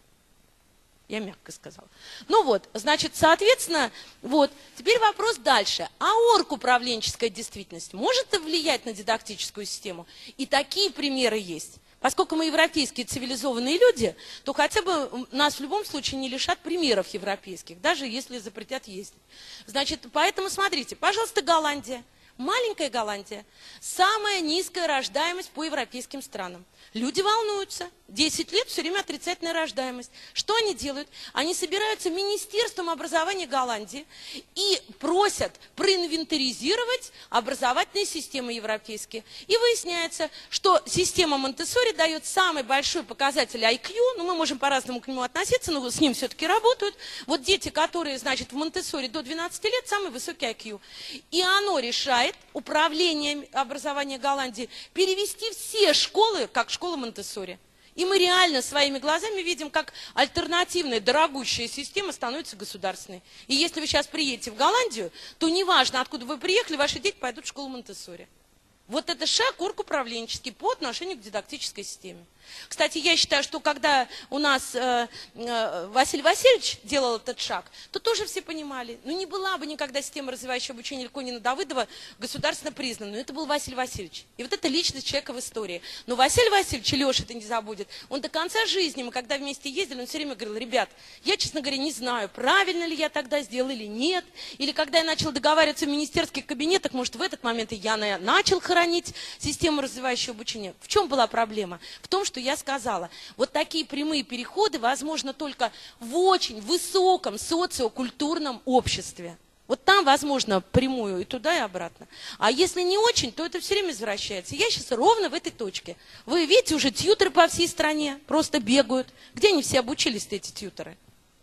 Я мягко сказала. Ну вот, значит, соответственно, вот, теперь вопрос дальше. А оргуправленческая действительность может влиять на дидактическую систему? И такие примеры есть. Поскольку мы европейские цивилизованные люди, то хотя бы нас в любом случае не лишат примеров европейских, даже если запретят ездить. Значит, поэтому смотрите, пожалуйста, Голландия. Маленькая Голландия. Самая низкая рождаемость по европейским странам. Люди волнуются. десять лет все время отрицательная рождаемость. Что они делают? Они собираются Министерством образования Голландии и просят проинвентаризировать образовательные системы европейские. И выясняется, что система Монтессори дает самый большой показатель ай кью, ну мы можем по-разному к нему относиться, но с ним все-таки работают. Вот дети, которые, значит, в Монтессори до двенадцати лет, самый высокий ай кью. И оно решает, управление образования Голландии, перевести все школы как школы Монтессори. И мы реально своими глазами видим, как альтернативная дорогущая система становится государственной. И если вы сейчас приедете в Голландию, то неважно, откуда вы приехали, ваши дети пойдут в школу Монтессори. Вот это шаг оргуправленческий по отношению к дидактической системе. Кстати, я считаю, что когда у нас э, э, Василий Васильевич делал этот шаг, то тоже все понимали, ну не была бы никогда система развивающего обучения Илько-Давыдова государственно признана, но это был Василий Васильевич. И вот это личность человека в истории. Но Василий Васильевич, и Леша это не забудет, он до конца жизни, мы когда вместе ездили, он все время говорил: ребят, я, честно говоря, не знаю, правильно ли я тогда сделал или нет. Или когда я начал договариваться в министерских кабинетах, может, в этот момент и я начал хоронить систему развивающего обучения. В чем была проблема? В том, что я сказала, вот такие прямые переходы возможно только в очень высоком социокультурном обществе. Вот там возможно прямую и туда, и обратно. А если не очень, то это все время возвращается. Я сейчас ровно в этой точке. Вы видите, уже тьюторы по всей стране просто бегают. Где они все обучились-то, эти тьюторы?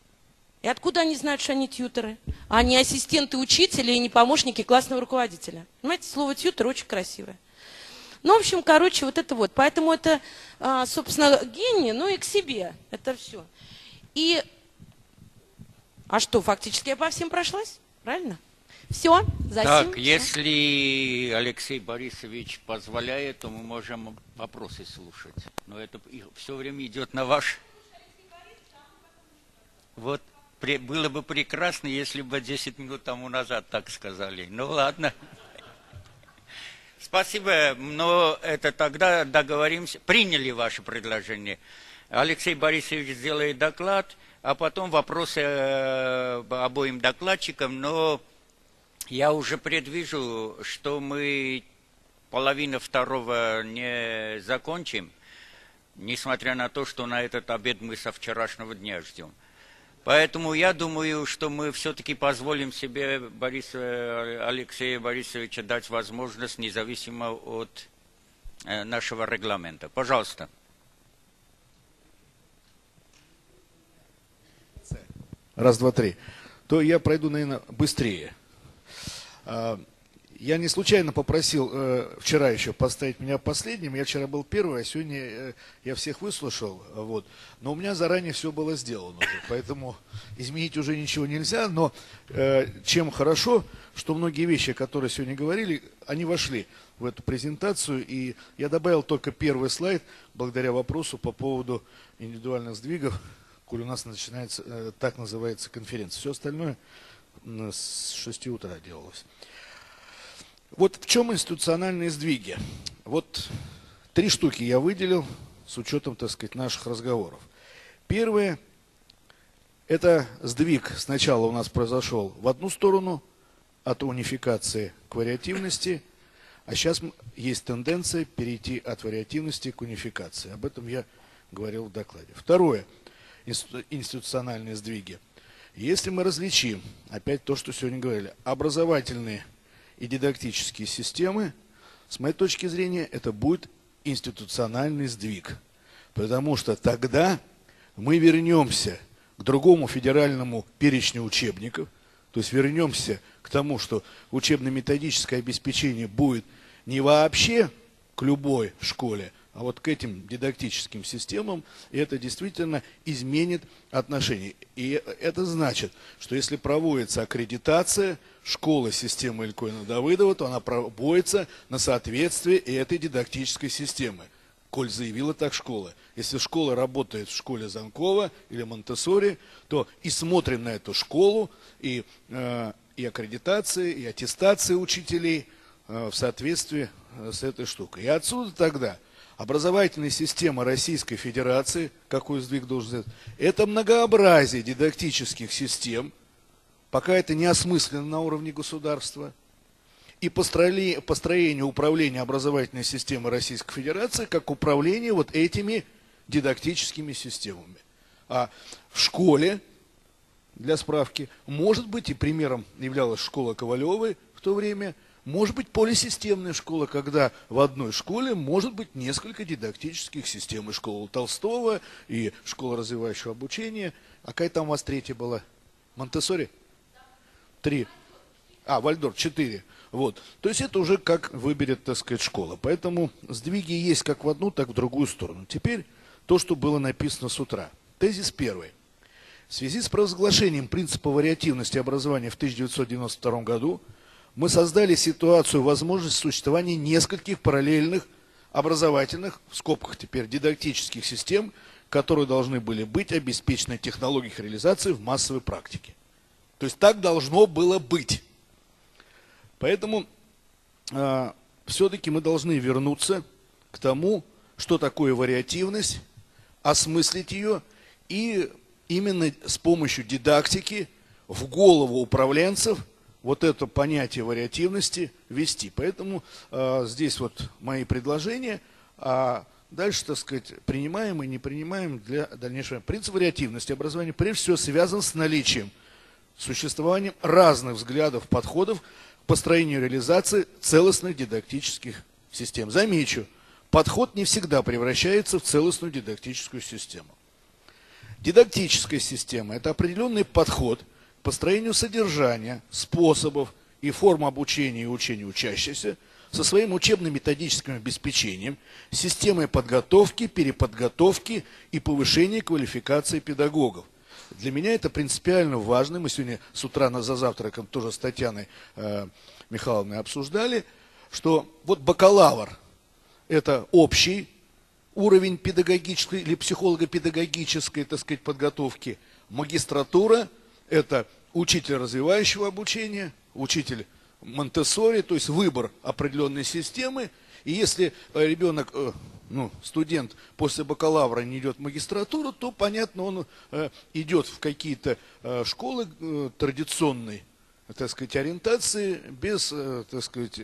И откуда они знают, что они тьюторы? А не ассистенты учителя и не помощники классного руководителя. Понимаете, слово тьютор очень красивое. Ну, в общем, короче, вот это вот. Поэтому это, собственно, гений, ну и к себе. Это все. И, а что, фактически я по всем прошлась? Правильно? Все, за Так, сим, если все. Алексей Борисович позволяет, то мы можем вопросы слушать. Но это все время идет на ваш... Вот при, было бы прекрасно, если бы десять минут тому назад так сказали. Ну, ладно. Спасибо, но это тогда договоримся. Приняли ваше предложение. Алексей Борисович сделает доклад, а потом вопросы обоим докладчикам. Но Я уже предвижу, что мы половину второго не закончим, несмотря на то, что на этот обед мы со вчерашнего дня ждем. Поэтому я думаю, что мы все-таки позволим себе Бориса, Алексея Борисовича дать возможность, независимо от э, нашего регламента. Пожалуйста. Раз, два, три. То я пройду, наверное, быстрее. Я не случайно попросил э, вчера еще поставить меня последним. Я вчера был первый, а сегодня э, я всех выслушал. Вот. Но у меня заранее все было сделано уже, поэтому изменить уже ничего нельзя. Но э, чем хорошо, что многие вещи, которые сегодня говорили, они вошли в эту презентацию. И я добавил только первый слайд, благодаря вопросу по поводу индивидуальных сдвигов, коль у нас начинается, э, так называется, конференция. Все остальное э, с шести утра делалось. Вот в чем институциональные сдвиги? Вот три штуки я выделил с учетом, так сказать, наших разговоров. Первое, это сдвиг сначала у нас произошел в одну сторону, от унификации к вариативности, а сейчас есть тенденция перейти от вариативности к унификации. Об этом я говорил в докладе. Второе, институциональные сдвиги. Если мы различим, опять то, что сегодня говорили, образовательные и дидактические системы, с моей точки зрения, это будет институциональный сдвиг. Потому что тогда мы вернемся к другому федеральному перечню учебников, то есть вернемся к тому, что учебно-методическое обеспечение будет не вообще к любой школе, а вот к этим дидактическим системам, и это действительно изменит отношения. И это значит, что если проводится аккредитация школы системы Илькоина-Давыдова, то она проводится на соответствие этой дидактической системы, коль заявила так школа. Если школа работает в школе Занкова или Монтессори, то и смотрим на эту школу, и, э, и аккредитации, и аттестации учителей э, в соответствии с этой штукой. И отсюда тогда образовательная система Российской Федерации, какой сдвиг должен быть, это многообразие дидактических систем, пока это не осмысленно на уровне государства, и построение, построение управления образовательной системой Российской Федерации как управление вот этими дидактическими системами. А в школе, для справки, может быть, и примером являлась школа Ковалевой в то время, может быть полисистемная школа, когда в одной школе может быть несколько дидактических систем. И школа Толстого, и школа развивающего обучения. А какая там у вас третья была? Монтессори? Три. А, Вальдорф, четыре. Вот. То есть это уже как выберет, так сказать, школа. Поэтому сдвиги есть как в одну, так и в другую сторону. Теперь то, что было написано с утра. Тезис первый. В связи с провозглашением принципа вариативности образования в тысяча девятьсот девяносто втором году мы создали ситуацию возможности существования нескольких параллельных образовательных, в скобках теперь, дидактических систем, которые должны были быть обеспечены технологией их реализации в массовой практике. То есть так должно было быть. Поэтому э, все-таки мы должны вернуться к тому, что такое вариативность, осмыслить ее и именно с помощью дидактики в голову управленцев вот это понятие вариативности ввести. Поэтому э, здесь вот мои предложения, а дальше, так сказать, принимаем и не принимаем для дальнейшего. Принцип вариативности образования прежде всего связан с наличием, существованием разных взглядов, подходов к построению и реализации целостных дидактических систем. Замечу, подход не всегда превращается в целостную дидактическую систему. Дидактическая система – это определенный подход к построению содержания, способов и форм обучения и учения учащихся со своим учебно-методическим обеспечением, системой подготовки, переподготовки и повышения квалификации педагогов. Для меня это принципиально важно. Мы сегодня с утра за завтраком тоже с Татьяной э, Михайловной обсуждали, что вот бакалавр – это общий уровень педагогической или психолого-педагогической, так сказать, подготовки. Магистратура – это учитель развивающего обучения, учитель Монтессори, то есть выбор определенной системы. И если ребенок, ну, студент после бакалавра не идет в магистратуру, то, понятно, он идет в какие-то школы традиционной так сказать, ориентации, без, так сказать,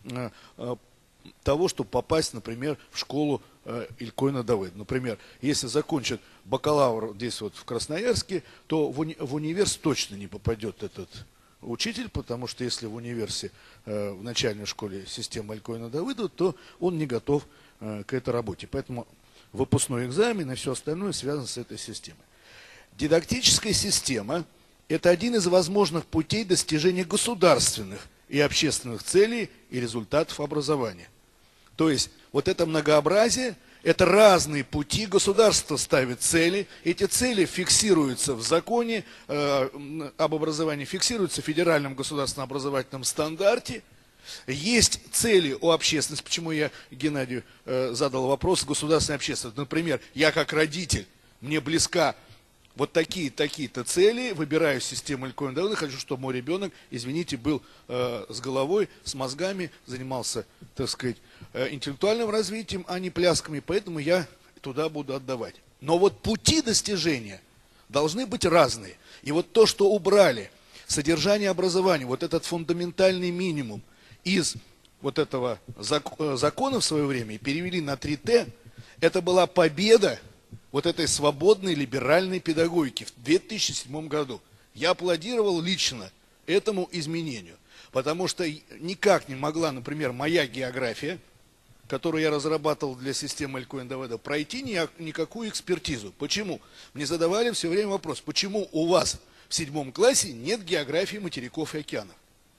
того, чтобы попасть, например, в школу Илькойна Давыдова. Например, если закончит бакалавр здесь вот в Красноярске, то в, уни в универс точно не попадет этот учитель, потому что если в универсе, э, в начальной школе система Илькойна Давыдова, то он не готов э, к этой работе. Поэтому выпускной экзамен и все остальное связано с этой системой. Дидактическая система – это один из возможных путей достижения государственных и общественных целей и результатов образования. То есть вот это многообразие, это разные пути, государство ставит цели, эти цели фиксируются в законе э, об образовании, фиксируются в федеральном государственном образовательном стандарте. Есть цели у общественности, почему я Геннадию э, задал вопрос государственной общественности. Например, я как родитель, мне близка вот такие, такие-то цели, выбираю систему Илькойна Давыдова, хочу, чтобы мой ребенок, извините, был э, с головой, с мозгами, занимался, так сказать, э, интеллектуальным развитием, а не плясками, поэтому я туда буду отдавать. Но вот пути достижения должны быть разные. И вот то, что убрали, содержание образования, вот этот фундаментальный минимум из вот этого зак- закона в свое время и перевели на три тэ, это была победа вот этой свободной либеральной педагогики в две тысячи седьмом году. Я аплодировал лично этому изменению, потому что никак не могла, например, моя география, которую я разрабатывал для системы Илькойна Давыдова, пройти никакую экспертизу. Почему? Мне задавали все время вопрос, почему у вас в седьмом классе нет географии материков и океанов?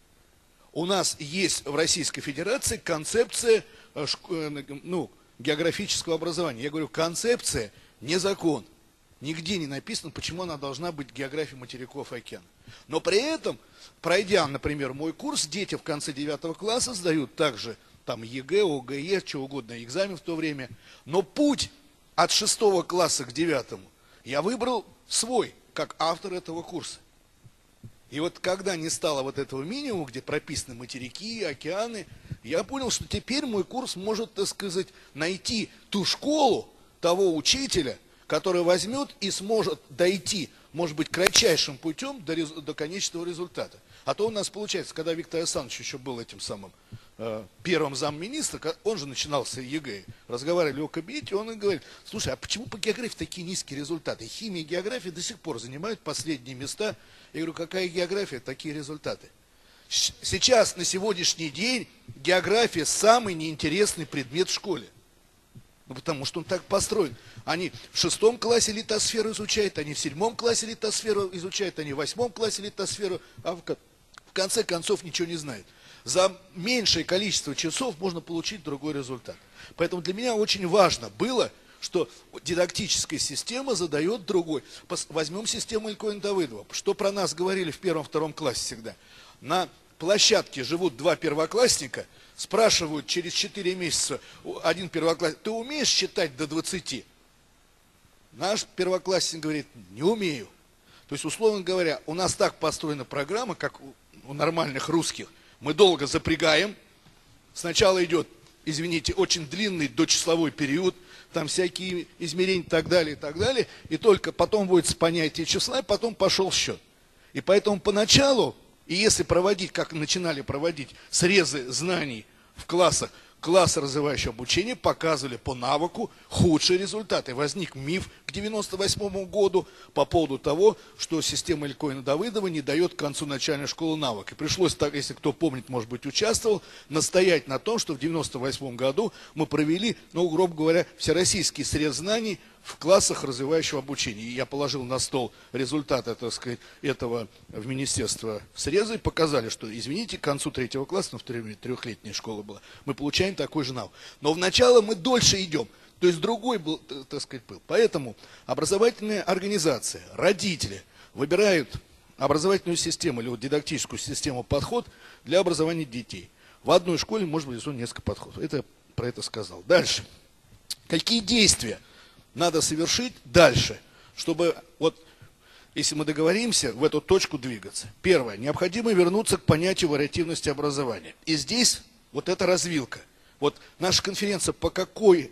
У нас есть в Российской Федерации концепция ну, географического образования. Я говорю, концепция не закон. Нигде не написано, почему она должна быть география материков и океанов. Но при этом, пройдя, например, мой курс, дети в конце девятого класса сдают также там ЕГЭ, ОГЭ, что угодно, экзамен в то время. Но путь от шестого класса к девятому я выбрал свой, как автор этого курса. И вот когда не стало вот этого минимума, где прописаны материки, океаны, я понял, что теперь мой курс может, так сказать, найти ту школу, того учителя, который возьмет и сможет дойти, может быть, кратчайшим путем до, до конечного результата. А то у нас получается, когда Виктор Александрович еще был этим самым э, первым замминистра, он же начинал с ЕГЭ, разговаривали о кабинете, он и говорит, слушай, а почему по географии такие низкие результаты? Химия и география до сих пор занимают последние места. Я говорю, какая география, такие результаты. Сейчас, на сегодняшний день, география самый неинтересный предмет в школе. Ну, потому что он так построен. Они в шестом классе литосферу изучают, они в седьмом классе литосферу изучают, они в восьмом классе литосферу, а в, в конце концов ничего не знают. За меньшее количество часов можно получить другой результат. Поэтому для меня очень важно было, что дидактическая система задает другой. Возьмем систему Илькойна Давыдова. Что про нас говорили в первом-втором классе всегда. На площадке живут два первоклассника, спрашивают через четыре месяца один первоклассник, ты умеешь считать до двадцати? Наш первоклассник говорит, не умею. То есть, условно говоря, у нас так построена программа, как у нормальных русских. Мы долго запрягаем. Сначала идет, извините, очень длинный дочисловой период, там всякие измерения и так далее, и так далее. И только потом будет понятие числа, и потом пошел счет. И поэтому поначалу, и если проводить, как начинали проводить, срезы знаний в классах, классы развивающего обучения показывали по навыку худшие результаты. Возник миф к девяносто восьмому году по поводу того, что система Илькойна Давыдова не дает к концу начальной школы навык. И пришлось, так, если кто помнит, может быть, участвовал, настоять на том, что в девяносто восьмом году мы провели, ну, грубо говоря, всероссийский срез знаний в классах развивающего обучения. И я положил на стол результаты, так сказать, этого в министерство среза и показали, что, извините, к концу третьего класса, ну, в трехлетняя школа была, мы получаем такой же навык. Но вначале мы дольше идем. То есть другой был, так сказать, был. Поэтому образовательная организация, родители выбирают образовательную систему или вот дидактическую систему подход для образования детей. В одной школе может быть несколько подходов. Это я про это сказал. Дальше. Какие действия надо совершить дальше, чтобы, вот, если мы договоримся, в эту точку двигаться? Первое. Необходимо вернуться к понятию вариативности образования. И здесь вот эта развилка. Вот наша конференция по какой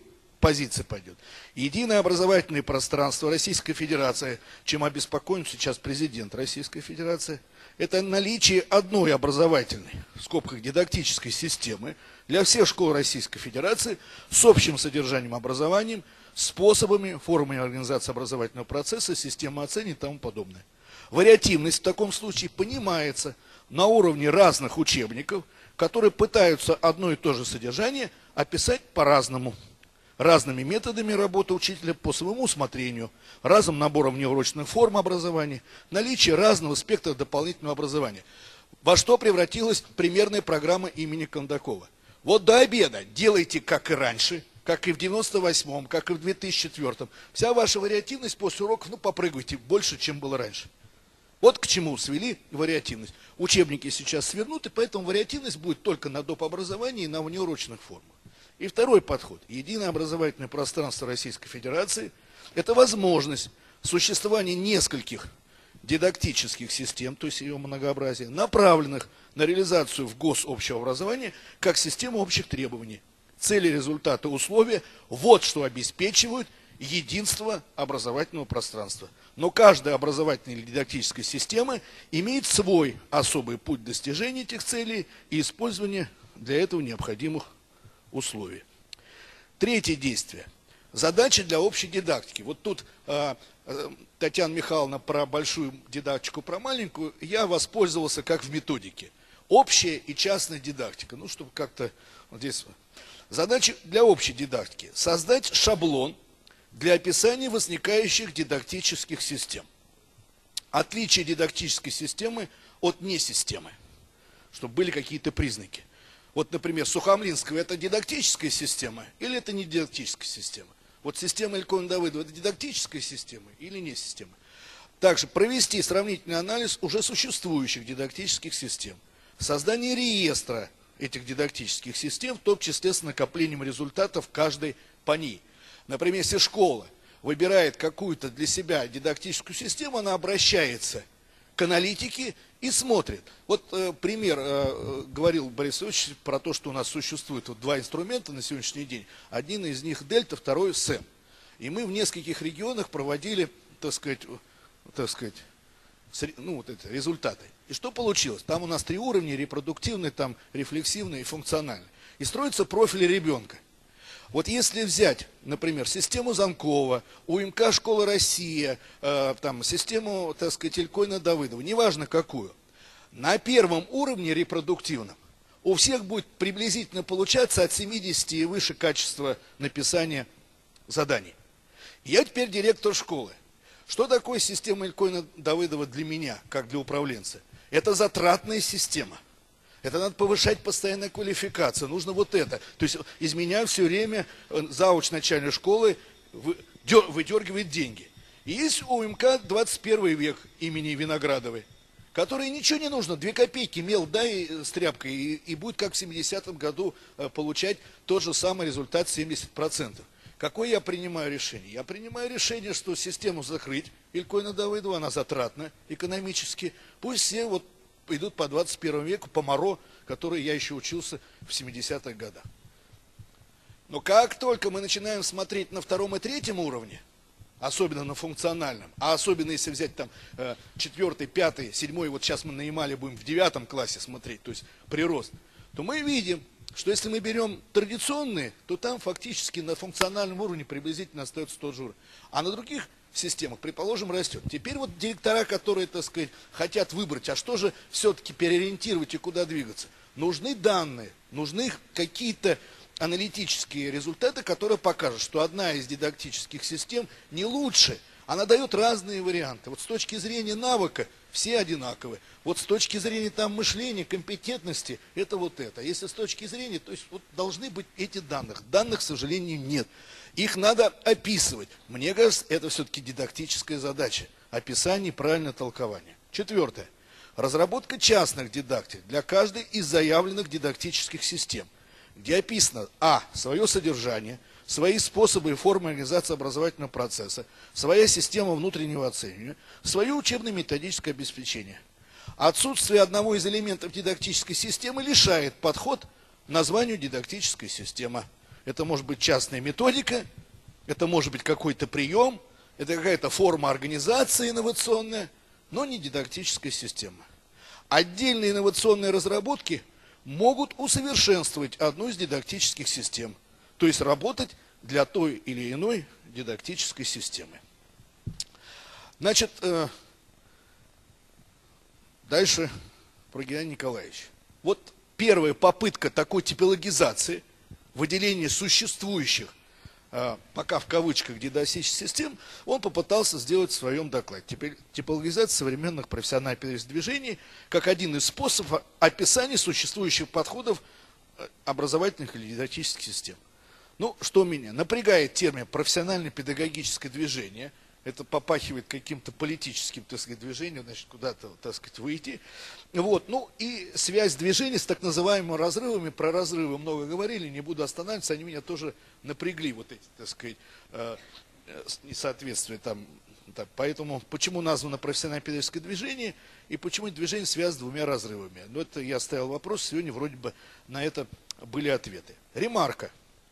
позиция пойдет. Единое образовательное пространство Российской Федерации, чем обеспокоен сейчас президент Российской Федерации, это наличие одной образовательной, в скобках дидактической системы для всех школ Российской Федерации с общим содержанием образованием, способами, формами организации образовательного процесса, системой оценки и тому подобное. Вариативность в таком случае понимается на уровне разных учебников, которые пытаются одно и то же содержание описать по-разному, разными методами работы учителя по своему усмотрению, разным набором внеурочных форм образования, наличие разного спектра дополнительного образования. Во что превратилась примерная программа имени Кондакова. Вот до обеда делайте как и раньше, как и в девяносто восьмом, как и в две тысячи четвёртом. Вся ваша вариативность после уроков, ну, попрыгайте больше, чем было раньше. Вот к чему свели вариативность. Учебники сейчас свернуты, поэтому вариативность будет только на доп. Образовании и на внеурочных формах. И второй подход. Единое образовательное пространство Российской Федерации – это возможность существования нескольких дидактических систем, то есть ее многообразие, направленных на реализацию в гособщего образования как систему общих требований. Цели, результаты, условия – вот что обеспечивают единство образовательного пространства. Но каждая образовательная или дидактическая система имеет свой особый путь достижения этих целей и использования для этого необходимых условий. Третье действие. Задачи для общей дидактики. Вот тут э, э, Татьяна Михайловна про большую дидактику, про маленькую, я воспользовался как в методике. Общая и частная дидактика. Ну, чтобы как-то вот здесь... Задача для общей дидактики. Создать шаблон для описания возникающих дидактических систем. Отличие дидактической системы от несистемы. Чтобы были какие-то признаки. Вот, например, Сухомлинского это дидактическая система или это не дидактическая система? Вот система Илькова-Давыдова это дидактическая система или не система? Также провести сравнительный анализ уже существующих дидактических систем. Создание реестра этих дидактических систем, в том числе с накоплением результатов каждой по ней. Например, если школа выбирает какую-то для себя дидактическую систему, она обращается к аналитике и смотрит. Вот э, пример, э, говорил Борис Ильич про то, что у нас существует вот два инструмента на сегодняшний день. Один из них дельта, второй сэм. И мы в нескольких регионах проводили, так сказать, так сказать, ну, вот это, результаты. И что получилось? Там у нас три уровня: репродуктивный, там, рефлексивный и функциональный. И строится профиль ребенка. Вот если взять, например, систему Занкова, УМК «Школа Россия», э, там, систему, так сказать, Илькова-Давыдова, неважно какую, на первом уровне репродуктивном у всех будет приблизительно получаться от семидесяти и выше качества написания заданий. Я теперь директор школы. Что такое система Илькова-Давыдова для меня, как для управленца? Это затратная система. Это надо повышать постоянную квалификацию. Нужно вот это. То есть из меня все время зауч начальной школы выдергивает деньги. И есть УМК двадцать первый век имени Виноградовой, которой ничего не нужно. Две копейки мел дай с тряпкой, и, и будет как в семидесятом году получать тот же самый результат семьдесят процентов. Какое я принимаю решение? Я принимаю решение, что систему закрыть, Илькова-Давыдова, она затратна экономически. Пусть все вот идут по двадцать первому веку, по МОРО, который я еще учился в семидесятых годах. Но как только мы начинаем смотреть на втором и третьем уровне, особенно на функциональном, а особенно если взять там четвертый, пятый, седьмой, вот сейчас мы на Ямале будем в девятом классе смотреть, то есть прирост, то мы видим, что если мы берем традиционные, то там фактически на функциональном уровне приблизительно остается тот же уровень. А на других системах, предположим, растет. Теперь вот директора, которые, так сказать, хотят выбрать, а что же все-таки переориентировать и куда двигаться, нужны данные, нужны какие-то аналитические результаты, которые покажут, что одна из дидактических систем не лучше. Она дает разные варианты. Вот с точки зрения навыка все одинаковые. Вот с точки зрения там мышления, компетентности, это вот это. Если с точки зрения, то есть вот должны быть эти данные. Данных, к сожалению, нет. Их надо описывать. Мне кажется, это все-таки дидактическая задача. Описание и правильное толкование. Четвертое. Разработка частных дидактик для каждой из заявленных дидактических систем, где описано а. свое содержание, свои способы и формы организации образовательного процесса, своя система внутреннего оценивания, свое учебно-методическое обеспечение. Отсутствие одного из элементов дидактической системы лишает подход названию дидактической системы. Это может быть частная методика, это может быть какой-то прием, это какая-то форма организации инновационная, но не дидактическая система. Отдельные инновационные разработки могут усовершенствовать одну из дидактических систем, то есть работать для той или иной дидактической системы. Значит, дальше про Геннадия Николаевича. Вот первая попытка такой типологизации, выделения существующих, пока в кавычках, дидактических систем, он попытался сделать в своем докладе. Теперь типологизация современных профессионально-педагогических движений как один из способов описания существующих подходов образовательных или дидактических систем. Ну, что меня напрягает термин профессионально-педагогическое движение, это попахивает каким-то политическим, так сказать, движением, значит, куда-то, так сказать, выйти. Вот, ну и связь движения с так называемыми разрывами, про разрывы много говорили, не буду останавливаться, они меня тоже напрягли, вот эти, так сказать, э, несоответствия там. Так, поэтому, почему названо профессионально-педагогическое движение, и почему движение связано с двумя разрывами. Ну, это я ставил вопрос, сегодня вроде бы на это были ответы. Ремарка.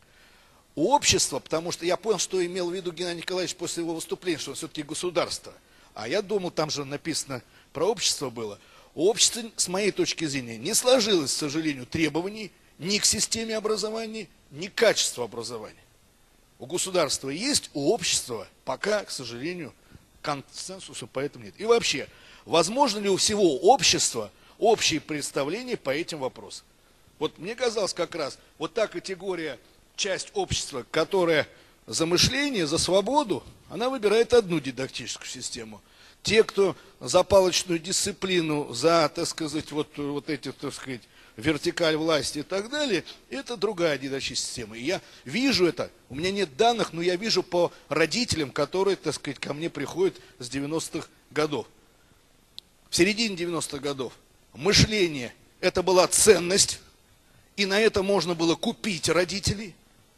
У общества, потому что я понял, что имел в виду Геннадий Николаевич после его выступления, что он все-таки государство. А я думал, там же написано про общество было. У общества, с моей точки зрения, не сложилось, к сожалению, требований ни к системе образования, ни к качеству образования. У государства есть, у общества пока, к сожалению, консенсуса поэтому нет. И вообще, возможно ли у всего общества общие представления по этим вопросам? Вот мне казалось как раз, вот та категория, часть общества, которая за мышление, за свободу, она выбирает одну дидактическую систему. Те, кто за палочную дисциплину, за, так сказать, вот, вот эти, так сказать, вертикаль власти и так далее, это другая дидактическая система. И я вижу это, у меня нет данных, но я вижу по родителям, которые, так сказать, ко мне приходят с девяностых годов. В середине девяностых годов мышление – это была ценность, и на это можно было купить родителей.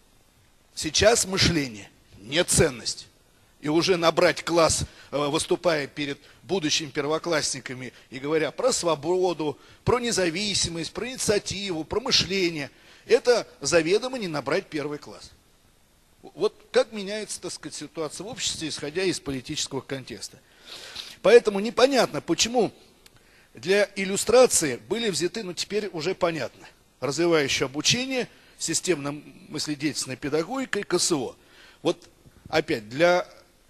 Сейчас мышление не ценность. И уже набрать класс, выступая перед будущими первоклассниками и говоря про свободу, про независимость, про инициативу, про мышление, это заведомо не набрать первый класс. Вот как меняется, так сказать, ситуация в обществе, исходя из политического контекста. Поэтому непонятно, почему для иллюстрации были взяты, ну теперь уже понятно, развивающее обучение, системно-мыследеятельная педагогика и КСО. Вот опять, для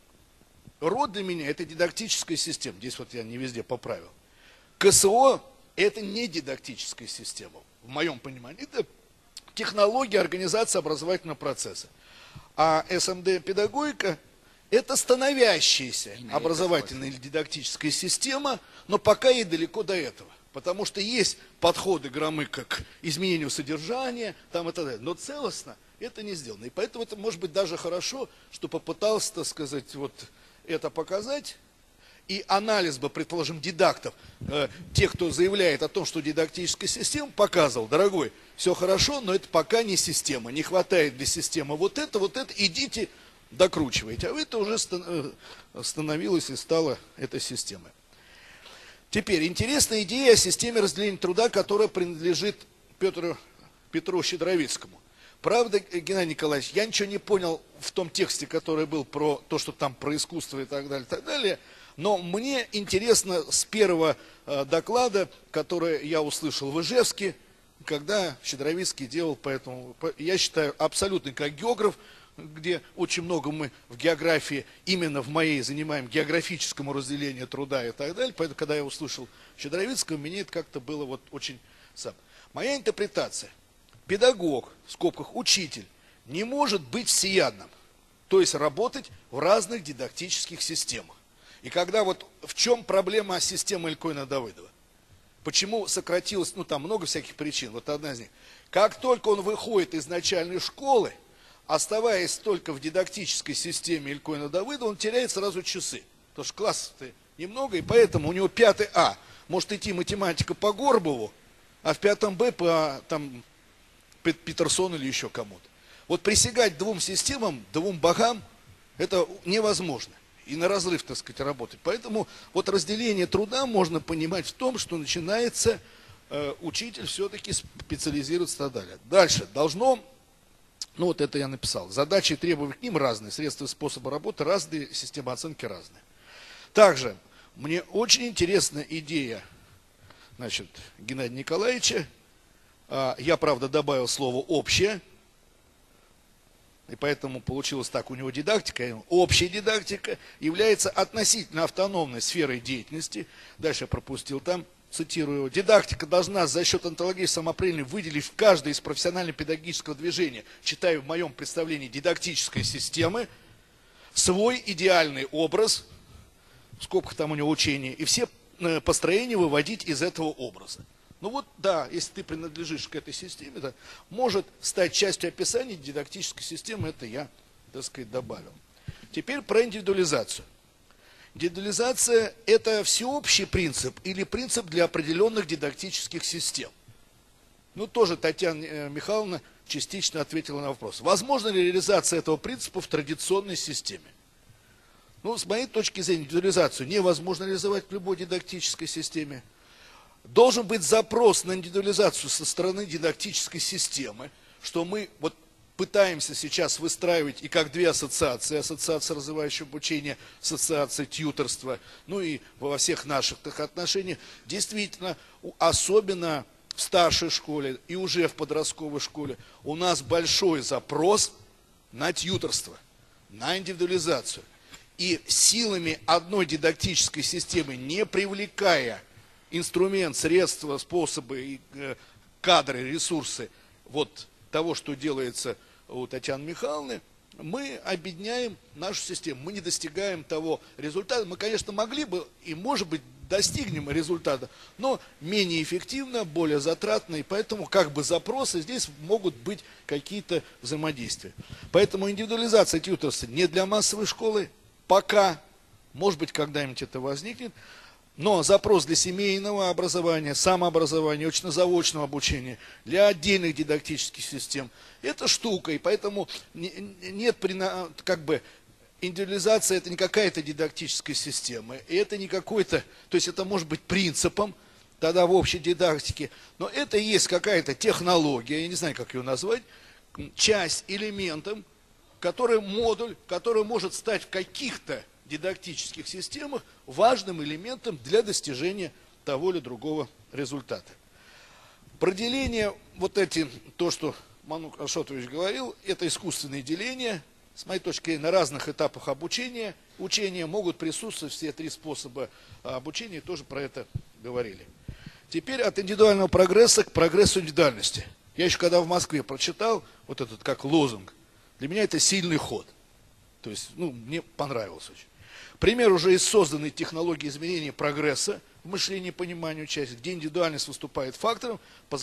РОД для меня это дидактическая система. Здесь вот я не везде поправил. КСО это не дидактическая система, в моем понимании. Это технология организации образовательного процесса. А СМД-педагогика это становящаяся образовательная или дидактическая система, но пока ей далеко до этого. Потому что есть подходы Громыка к изменению содержания, там и так далее. Но целостно это не сделано. И поэтому это может быть даже хорошо, что попытался, так сказать, вот это показать. И анализ бы, предположим, дидактов, э, тех, кто заявляет о том, что дидактическая система, показывал, дорогой, все хорошо, но это пока не система. Не хватает для системы вот это, вот это, идите докручивайте. А это уже становилось и стало этой системой. Теперь, интересная идея о системе разделения труда, которая принадлежит Петру, Петру Щедровицкому. Правда, Геннадий Николаевич, я ничего не понял в том тексте, который был про то, что там про искусство и так далее, так далее. Но мне интересно с первого э, доклада, который я услышал в Ижевске, когда Щедровицкий делал, поэтому, я считаю, абсолютно как географ, где очень много мы в географии, именно в моей, занимаем географическому разделению труда и так далее. Поэтому, когда я услышал Щедровицкого, мне это как-то было вот очень сам. Моя интерпретация. Педагог, в скобках учитель, не может быть всеядным. То есть работать в разных дидактических системах. И когда вот в чем проблема системы Илькоина-Давыдова? Почему сократилось, ну там много всяких причин, вот одна из них. Как только он выходит из начальной школы, оставаясь только в дидактической системе Илькоина-Давыдова, он теряет сразу часы. Потому что классов-то немного, и поэтому у него пятый А. Может идти математика по Горбову, а в пятом Б по там, Петерсону или еще кому-то. Вот присягать двум системам, двум богам, это невозможно. И на разрыв, так сказать, работать. Поэтому вот разделение труда можно понимать в том, что начинается э, учитель все-таки специализироваться и так далее. Дальше. Должно Ну вот это я написал. Задачи и требования к ним разные, средства и способы работы разные, система оценки разная. Также мне очень интересна идея, значит, Геннадия Николаевича. Я, правда, добавил слово «общее». И поэтому получилось так, у него дидактика, общая дидактика является относительно автономной сферой деятельности. Дальше я пропустил там, цитирую его. Дидактика должна за счет онтологии самоопределения выделить в каждое из профессионально-педагогического движения, читаю в моем представлении дидактической системы, свой идеальный образ, в скобках там у него учение, и все построения выводить из этого образа. Ну вот, да, если ты принадлежишь к этой системе, да, может стать частью описания дидактической системы, это я, так сказать, добавил. Теперь про индивидуализацию. Индивидуализация – это всеобщий принцип или принцип для определенных дидактических систем? Ну, тоже Татьяна Михайловна частично ответила на вопрос. Возможно ли реализация этого принципа в традиционной системе? Ну, с моей точки зрения, индивидуализацию невозможно реализовать в любой дидактической системе. Должен быть запрос на индивидуализацию со стороны дидактической системы, что мы вот пытаемся сейчас выстраивать и как две ассоциации, ассоциация развивающего обучения, ассоциация тьюторства, ну и во всех наших отношениях, действительно, особенно в старшей школе и уже в подростковой школе, у нас большой запрос на тьюторство, на индивидуализацию. И силами одной дидактической системы, не привлекая инструмент, средства, способы, кадры, ресурсы вот того, что делается у Татьяны Михайловны, мы обедняем нашу систему, мы не достигаем того результата. Мы, конечно, могли бы и, может быть, достигнем результата, но менее эффективно, более затратно, и поэтому как бы запросы здесь могут быть какие-то взаимодействия. Поэтому индивидуализация тьюторства не для массовой школы, пока, может быть, когда-нибудь это возникнет. Но запрос для семейного образования, самообразования, очно-заочного обучения, для отдельных дидактических систем – это штука. И поэтому нет, как бы, индивидуализация – это не какая-то дидактическая система. И это не какой-то, то есть это может быть принципом тогда в общей дидактике. Но это и есть какая-то технология, я не знаю, как ее назвать, часть, элементом, который модуль, который может стать в каких-то дидактических системах важным элементом для достижения того или другого результата. Проделение, вот эти, то, что Манук Ашотович говорил, это искусственные деления. С моей точки зрения, на разных этапах обучения, учения могут присутствовать все три способа обучения, тоже про это говорили. Теперь от индивидуального прогресса к прогрессу индивидуальности. Я еще когда в Москве прочитал вот этот как лозунг, для меня это сильный ход. То есть, ну, мне понравилось очень. Пример уже из созданной технологии измерения прогресса в мышлении и понимании участия, где индивидуальность выступает фактором,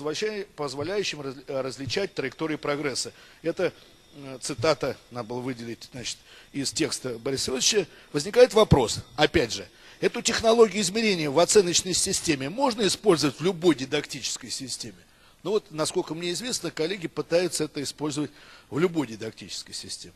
позволяющим различать траектории прогресса. Это цитата, надо было выделить, значит, из текста Бориса Ильича. Возникает вопрос, опять же, эту технологию измерения в оценочной системе можно использовать в любой дидактической системе? Ну вот, насколько мне известно, коллеги пытаются это использовать в любой дидактической системе.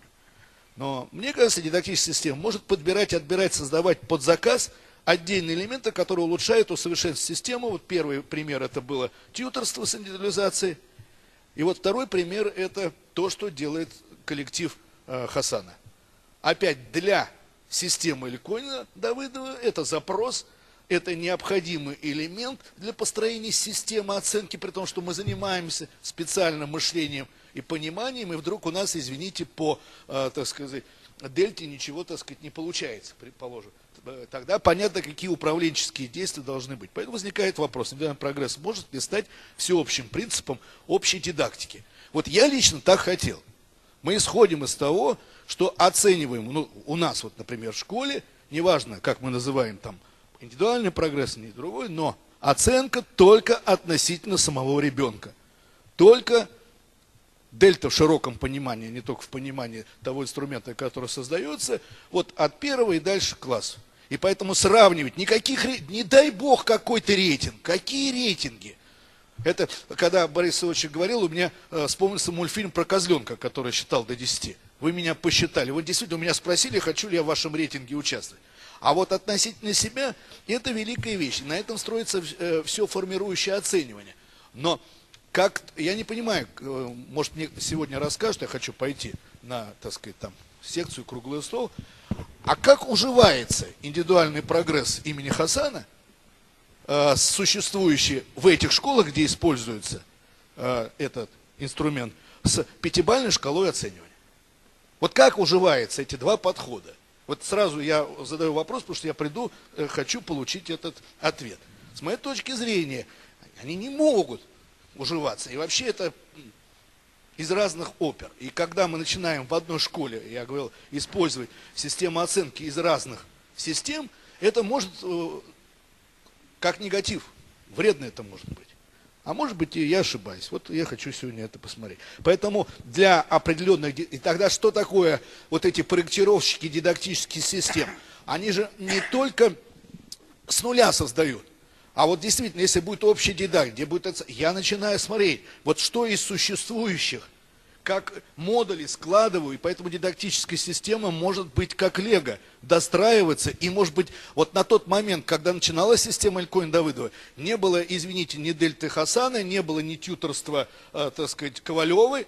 Но мне кажется, дидактическая система может подбирать, отбирать, создавать под заказ отдельные элементы, которые улучшают, усовершенствуют систему. Вот первый пример это было тьюторство с индивидуализацией. И вот второй пример это то, что делает коллектив э, Хасана. Опять для системы Ильконина Давыдова это запрос, это необходимый элемент для построения системы оценки, при том, что мы занимаемся специальным мышлением и пониманием, и вдруг у нас, извините, по, э, так сказать, дельте ничего, так сказать, не получается, предположим. Тогда понятно, какие управленческие действия должны быть. Поэтому возникает вопрос, индивидуальный прогресс может ли стать всеобщим принципом общей дидактики? Вот я лично так хотел. Мы исходим из того, что оцениваем, ну, у нас, вот, например, в школе, неважно, как мы называем там индивидуальный прогресс, не другой, но оценка только относительно самого ребенка. Только дельта в широком понимании, не только в понимании того инструмента, который создается, вот от первого и дальше класса. И поэтому сравнивать никаких, не дай бог какой-то рейтинг. Какие рейтинги? Это, когда Борис Ильич говорил, у меня э, вспомнился мультфильм про козленка, который считал до десяти. Вы меня посчитали. Вот действительно, у меня спросили, хочу ли я в вашем рейтинге участвовать. А вот относительно себя, это великая вещь. На этом строится э, все формирующее оценивание. Но как, я не понимаю, может мне сегодня расскажут, я хочу пойти на, так сказать, там, секцию «Круглый стол», а как уживается индивидуальный прогресс имени Хасана, э, существующий в этих школах, где используется э, этот инструмент, с пятибалльной шкалой оценивания? Вот как уживаются эти два подхода? Вот сразу я задаю вопрос, потому что я приду, э, хочу получить этот ответ. С моей точки зрения, они не могут уживаться. И вообще это из разных опер. И когда мы начинаем в одной школе, я говорил, использовать систему оценки из разных систем, это может, как негатив, вредно это может быть. А может быть, и я ошибаюсь. Вот я хочу сегодня это посмотреть. Поэтому для определенных... И тогда что такое вот эти проектировщики дидактических систем? Они же не только с нуля создают, а вот действительно, если будет общий дидакт, где будет это, я начинаю смотреть, вот что из существующих, как модули складываю, и поэтому дидактическая система может быть как лего, достраиваться, и может быть, вот на тот момент, когда начиналась система Элькоин-Давыдова, не было, извините, ни дельты Хасана, не было ни тьюторства, э, так сказать, Ковалевой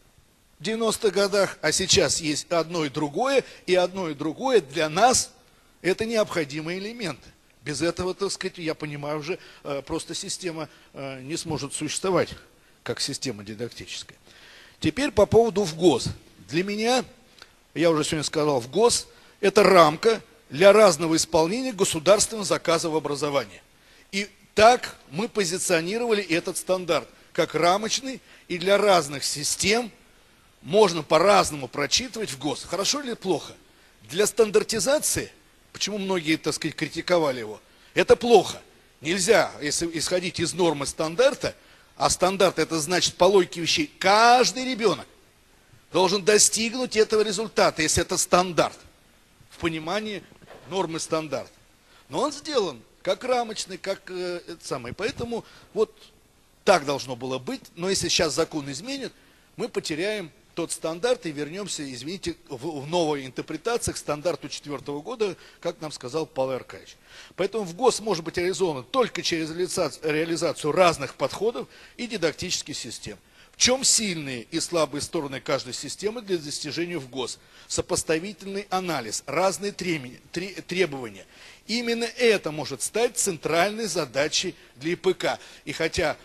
в девяностых годах, а сейчас есть одно и другое, и одно и другое для нас это необходимые элементы. Без этого, так сказать, я понимаю, уже э, просто система э, не сможет существовать, как система дидактическая. Теперь по поводу ВГОС. Для меня, я уже сегодня сказал, ВГОС – это рамка для разного исполнения государственного заказа в образовании. И так мы позиционировали этот стандарт, как рамочный, и для разных систем можно по-разному прочитывать ВГОС. Хорошо или плохо? Для стандартизации, почему многие, так сказать, критиковали его, это плохо. Нельзя, если исходить из нормы стандарта, а стандарт это значит по логике вещей, каждый ребенок должен достигнуть этого результата, если это стандарт, в понимании нормы стандарта. Но он сделан как рамочный, как э, это самое. Поэтому вот так должно было быть, но если сейчас закон изменит, мы потеряем тот стандарт и вернемся, извините, в, в новой интерпретации к стандарту четвертого года, как нам сказал Павел Аркадьевич. Поэтому ВГОС может быть реализован только через реализацию разных подходов и дидактических систем. В чем сильные и слабые стороны каждой системы для достижения ВГОС? Сопоставительный анализ, разные требования. Именно это может стать центральной задачей для ИПК. И хотя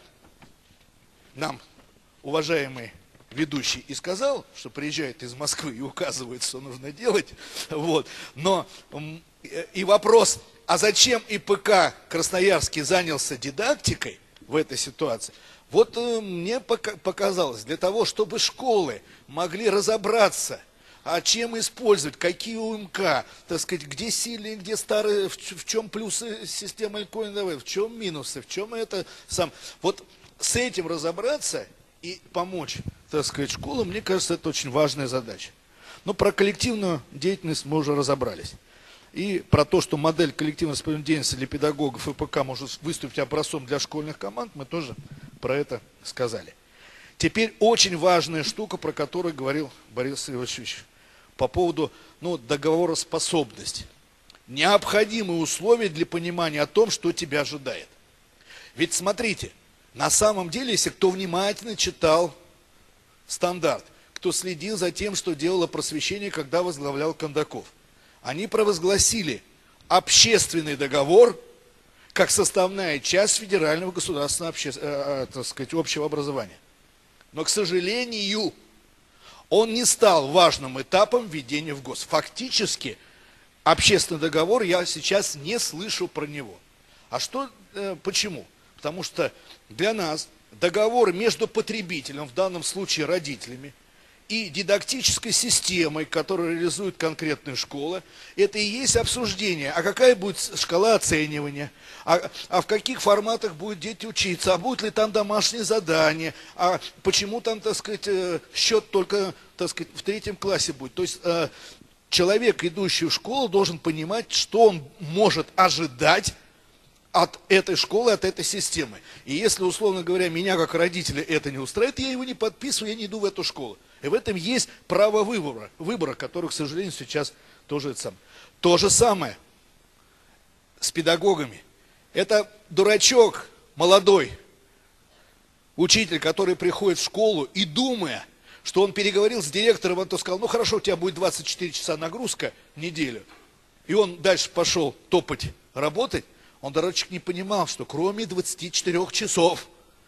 нам, уважаемый ведущий, и сказал, что приезжает из Москвы и указывает, что нужно делать, вот, но и вопрос, а зачем ИПК Красноярский занялся дидактикой в этой ситуации, вот мне показалось, для того, чтобы школы могли разобраться, а чем использовать, какие УМК, так сказать, где сильные, где старые, в, в чем плюсы системы Элькоин-Давыдова, в чем минусы, в чем это сам. Вот с этим разобраться и помочь, так сказать, школам, мне кажется, это очень важная задача. Но про коллективную деятельность мы уже разобрались. И про то, что модель коллективной деятельности для педагогов ИПК может выступить образцом для школьных команд, мы тоже про это сказали. Теперь очень важная штука, про которую говорил Борис Иванович, по поводу ну, договороспособности. Необходимые условия для понимания о том, что тебя ожидает. Ведь смотрите, на самом деле, если кто внимательно читал стандарт, кто следил за тем, что делало просвещение, когда возглавлял Кондаков, они провозгласили общественный договор как составная часть федерального государственного обще... э, э, так сказать, общего образования. Но, к сожалению, он не стал важным этапом введения в ГОС. Фактически, общественный договор, я сейчас не слышу про него. А что, э, почему? Потому что для нас договор между потребителем, в данном случае родителями, и дидактической системой, которую реализует конкретная школа, это и есть обсуждение, а какая будет шкала оценивания, а, а в каких форматах будут дети учиться, а будут ли там домашние задания, а почему там, так сказать, счет только, так сказать, в третьем классе будет. То есть человек, идущий в школу, должен понимать, что он может ожидать от этой школы, от этой системы. И если, условно говоря, меня как родителя это не устраивает, я его не подписываю, я не иду в эту школу. И в этом есть право выбора, выбора, который, к сожалению, сейчас тоже это самое. То же самое с педагогами. Это дурачок молодой Учитель, который приходит в школу и думая, что он переговорил с директором, он то сказал, ну хорошо, у тебя будет двадцать четыре часа нагрузка в неделю. И он дальше пошел топать, работать. Он, дурачок, не понимал, что кроме двадцати четырёх часов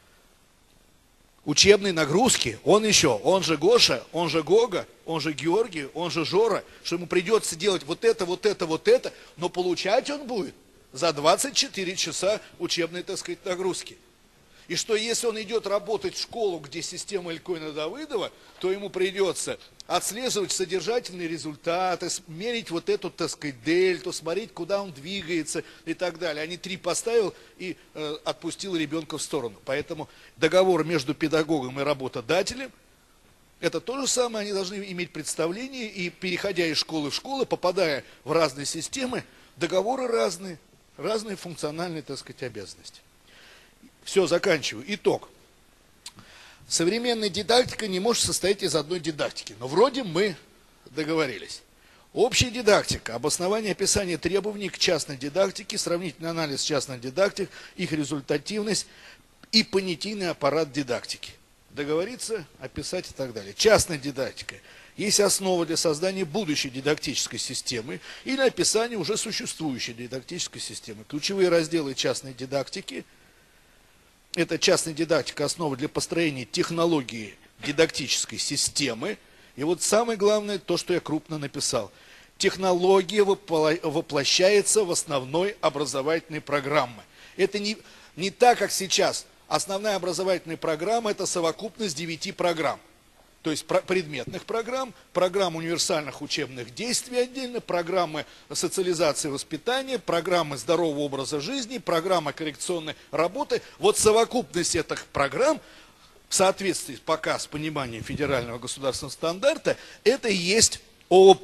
учебной нагрузки, он еще, он же Гоша, он же Гога, он же Георгий, он же Жора, что ему придется делать вот это, вот это, вот это, но получать он будет за двадцать четыре часа учебной, так сказать, нагрузки. И что если он идет работать в школу, где система Элькойна-Давыдова, то ему придется отслеживать содержательные результаты, мерить вот эту, так сказать, дельту, смотреть, куда он двигается и так далее. Они три поставил и э, отпустил ребенка в сторону. Поэтому договор между педагогом и работодателем, это то же самое, они должны иметь представление, и переходя из школы в школу, попадая в разные системы, договоры разные, разные функциональные, так сказать, обязанности. Все, заканчиваю. Итог. Современная дидактика не может состоять из одной дидактики, но вроде мы договорились. Общая дидактика, обоснование описания требований к частной дидактике, сравнительный анализ частных дидактик, их результативность и понятийный аппарат дидактики. Договориться, описать и так далее. Частная дидактика есть основа для создания будущей дидактической системы или описания уже существующей дидактической системы. Ключевые разделы частной дидактики – это частная дидактика, основа для построения технологии дидактической системы. И вот самое главное, то, что я крупно написал. Технология воплощается в основной образовательной программе. Это не, не так, как сейчас. Основная образовательная программа – это совокупность девяти программ. То есть предметных программ, программ универсальных учебных действий отдельно, программы социализации и воспитания, программы здорового образа жизни, программа коррекционной работы. Вот совокупность этих программ в соответствии пока с пониманием федерального государственного стандарта, это и есть ООП.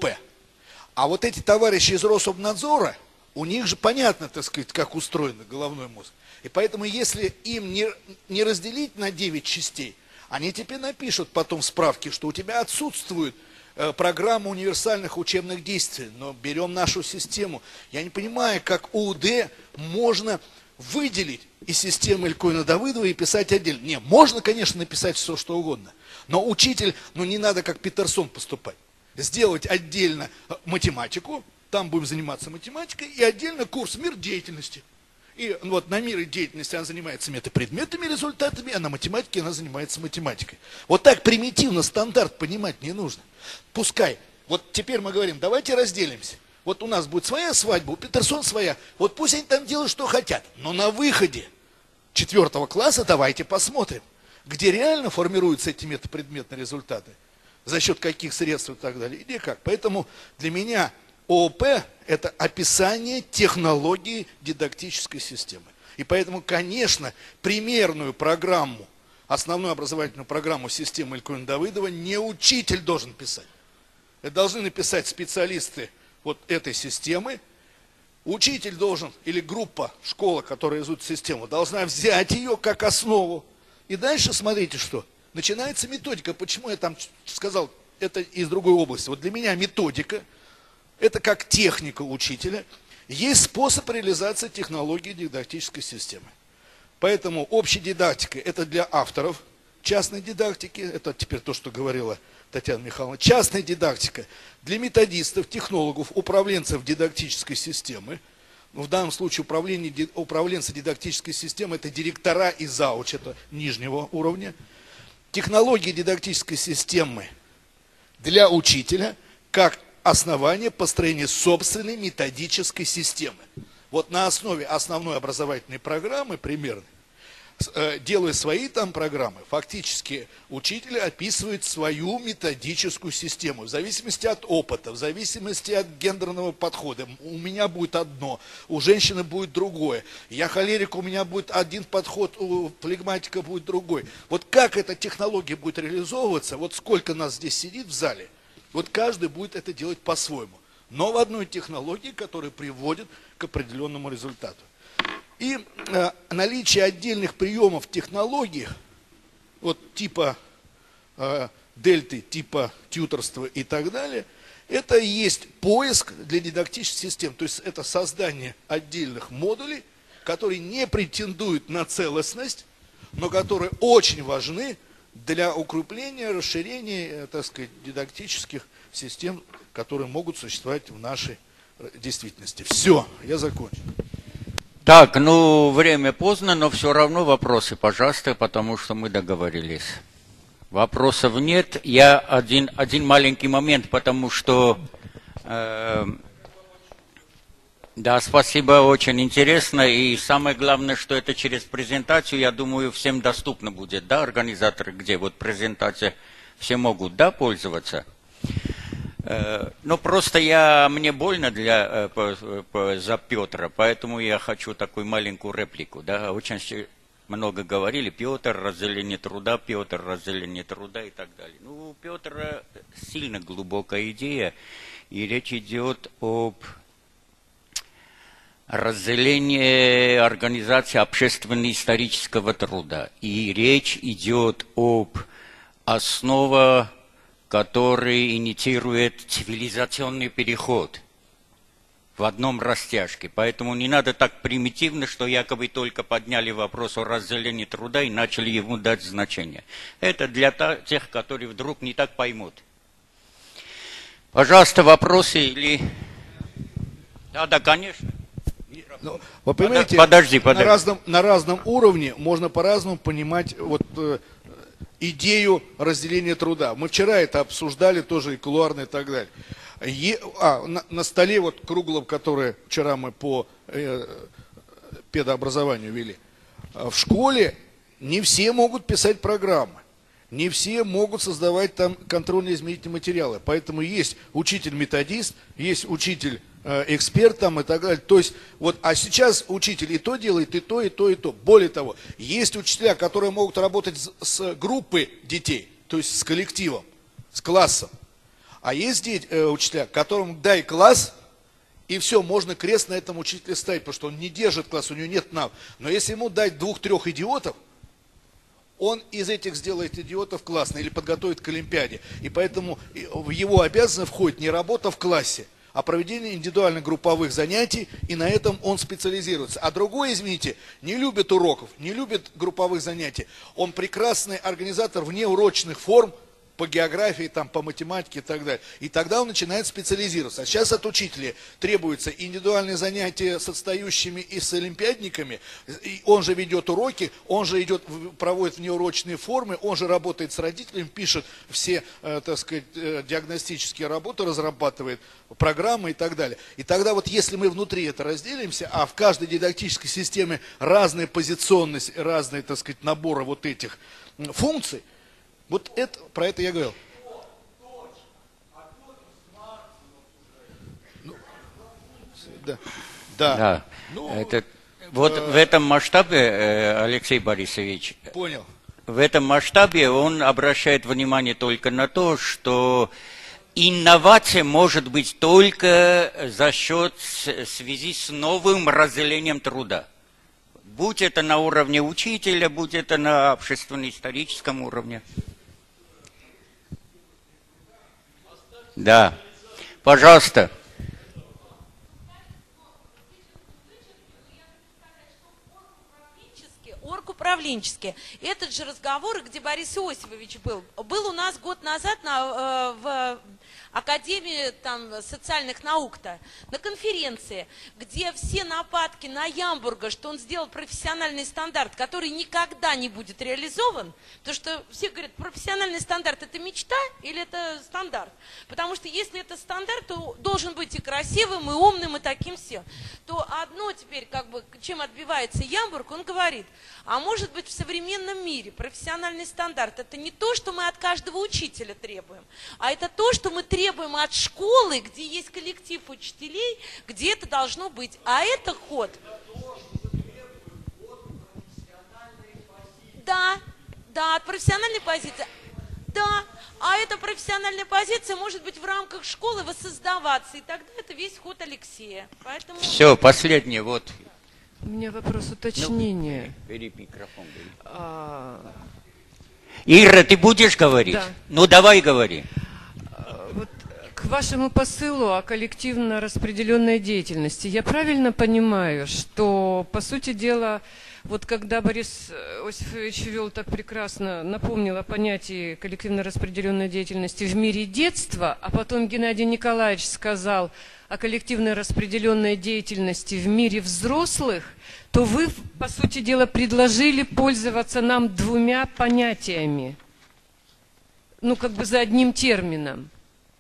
А вот эти товарищи из Рособнадзора, у них же понятно, так сказать, как устроен головной мозг. И поэтому если им не, не разделить на девять частей, они тебе напишут потом в справке, что у тебя отсутствует э, программа универсальных учебных действий. Но берем нашу систему. Я не понимаю, как УУД можно выделить из системы Элькойна-Давыдова и писать отдельно. Не, можно, конечно, написать все, что угодно. Но учитель, ну не надо как Петерсон поступать. Сделать отдельно математику, там будем заниматься математикой, и отдельно курс «Мир деятельности». И вот на мире деятельности она занимается метапредметными результатами, а на математике она занимается математикой. Вот так примитивно стандарт понимать не нужно. Пускай. Вот теперь мы говорим, давайте разделимся. Вот у нас будет своя свадьба, у Петерсон своя. Вот пусть они там делают, что хотят. Но на выходе четвертого класса давайте посмотрим, где реально формируются эти метапредметные результаты, за счет каких средств и так далее, или как. Поэтому для меня ООП – это описание технологии дидактической системы. И поэтому, конечно, примерную программу, основную образовательную программу системы Элькойна-Давыдова не учитель должен писать. Это должны написать специалисты вот этой системы. Учитель должен, или группа, школа, которая изучит систему, должна взять ее как основу. И дальше смотрите, что. Начинается методика. Почему я там сказал, это из другой области. Вот для меня методика – это как техника учителя, есть способ реализации технологии дидактической системы. Поэтому общая дидактика – это для авторов, частной дидактики, это теперь то, что говорила Татьяна Михайловна, частная дидактика для методистов, технологов, управленцев дидактической системы. В данном случае управление, управленцы дидактической системы – это директора и зауч, это нижнего уровня. Технологии дидактической системы для учителя, как основание построения собственной методической системы. Вот на основе основной образовательной программы примерно, делая свои там программы, фактически учитель описывает свою методическую систему в зависимости от опыта, в зависимости от гендерного подхода. У меня будет одно, у женщины будет другое. Я холерик, у меня будет один подход, у флегматика будет другой. Вот как эта технология будет реализовываться, вот сколько нас здесь сидит в зале, вот каждый будет это делать по-своему, но в одной технологии, которая приводит к определенному результату. И э, наличие отдельных приемов в технологиях, вот типа э, дельты, типа тьюторства и так далее, это и есть поиск для дидактических систем. То есть это создание отдельных модулей, которые не претендуют на целостность, но которые очень важны для укрепления, расширения, так сказать, дидактических систем, которые могут существовать в нашей действительности. Все, я закончил. Так, ну, время поздно, но все равно вопросы, пожалуйста, потому что мы договорились. Вопросов нет. Я один, один маленький момент, потому что... Э, да, спасибо, очень интересно. И самое главное, что это через презентацию, я думаю, всем доступно будет, да, организаторы, где вот презентация, все могут, да, пользоваться? Ну, просто я, мне больно для, по, по, за Петра, поэтому я хочу такую маленькую реплику. Да? Очень много говорили, Петр, разделение труда, Петр, разделение труда и так далее. Ну, у Петра сильно глубокая идея, и речь идет об разделении организации общественно-исторического труда. И речь идет об основе, который инициирует цивилизационный переход в одном растяжке. Поэтому не надо так примитивно, что якобы только подняли вопрос о разделении труда и начали ему дать значение. Это для тех, которые вдруг не так поймут. Пожалуйста, вопросы или... Да, да, конечно. Ну, вы понимаете, подожди, подожди. На, разном, на разном уровне можно по-разному понимать вот, э, идею разделения труда. Мы вчера это обсуждали, тоже и кулуарно и так далее. Е, а, на, на столе вот круглом, который вчера мы по э, педообразованию вели, в школе не все могут писать программы. Не все могут создавать там контрольно-измерительные материалы. Поэтому есть учитель-методист, есть учитель эксперт там и так далее. То есть, вот, а сейчас учитель и то делает, и то, и то, и то. Более того, есть учителя, которые могут работать с, с группой детей, то есть с коллективом, с классом. А есть дети, э, учителя, которым дай класс, и все, можно крест на этом учителе ставить, потому что он не держит класс, у него нет навыков. Но если ему дать двух-трех идиотов, он из этих сделает идиотов классно или подготовит к Олимпиаде. И поэтому в его обязанность входит не работа в классе, а проведение индивидуальных групповых занятий, и на этом он специализируется. А другой, извините, не любит уроков, не любит групповых занятий. Он прекрасный организатор внеурочных форм по географии, там, по математике и так далее. И тогда он начинает специализироваться. А сейчас от учителей требуются индивидуальные занятия с отстающими и с олимпиадниками. И он же ведет уроки, он же идет, проводит внеурочные формы, он же работает с родителями, пишет все, э, так сказать, э, диагностические работы, разрабатывает программы и так далее. И тогда вот если мы внутри это разделимся, а в каждой дидактической системе разная позиционность, разные, так сказать, наборы вот этих функций, вот это, про это я говорил. Ну, да. Да. да. Ну, это, вот э, в этом масштабе, Алексей Борисович, понял. В этом масштабе он обращает внимание только на то, что инновация может быть только за счет связи с новым разделением труда. Будь это на уровне учителя, будь это на общественно-историческом уровне. Да. Пожалуйста. Оргуправленческие. Этот же разговор, где Борис Иосифович был, был у нас год назад на, в Академии там, социальных наук-то, на конференции, где все нападки на Ямбурга, что он сделал профессиональный стандарт, который никогда не будет реализован, потому что все говорят, профессиональный стандарт это мечта или это стандарт? Потому что если это стандарт, то должен быть и красивым, и умным, и таким всем. То одно теперь, как бы, чем отбивается Ямбург, он говорит, а может быть в современном мире профессиональный стандарт это не то, что мы от каждого учителя требуем, а это то, что мы требуем от школы, где есть коллектив учителей, где это должно быть. А это ход. Да, да, от профессиональной позиции. Да, а эта профессиональная позиция может быть в рамках школы воссоздаваться. И тогда это весь ход Алексея. Поэтому... Все, последнее, вот. У меня вопрос уточнения. Ну, бери микрофон. Бери. А... Ира, ты будешь говорить? Да. Ну, давай говори. Вот к вашему посылу о коллективно распределенной деятельности. Я правильно понимаю, что, по сути дела, вот когда Борис Осифович вел так прекрасно, напомнил о понятии коллективно распределенной деятельности в мире детства, а потом Геннадий Николаевич сказал о коллективно распределенной деятельности в мире взрослых, то вы, по сути дела, предложили пользоваться нам двумя понятиями. Ну, как бы за одним термином.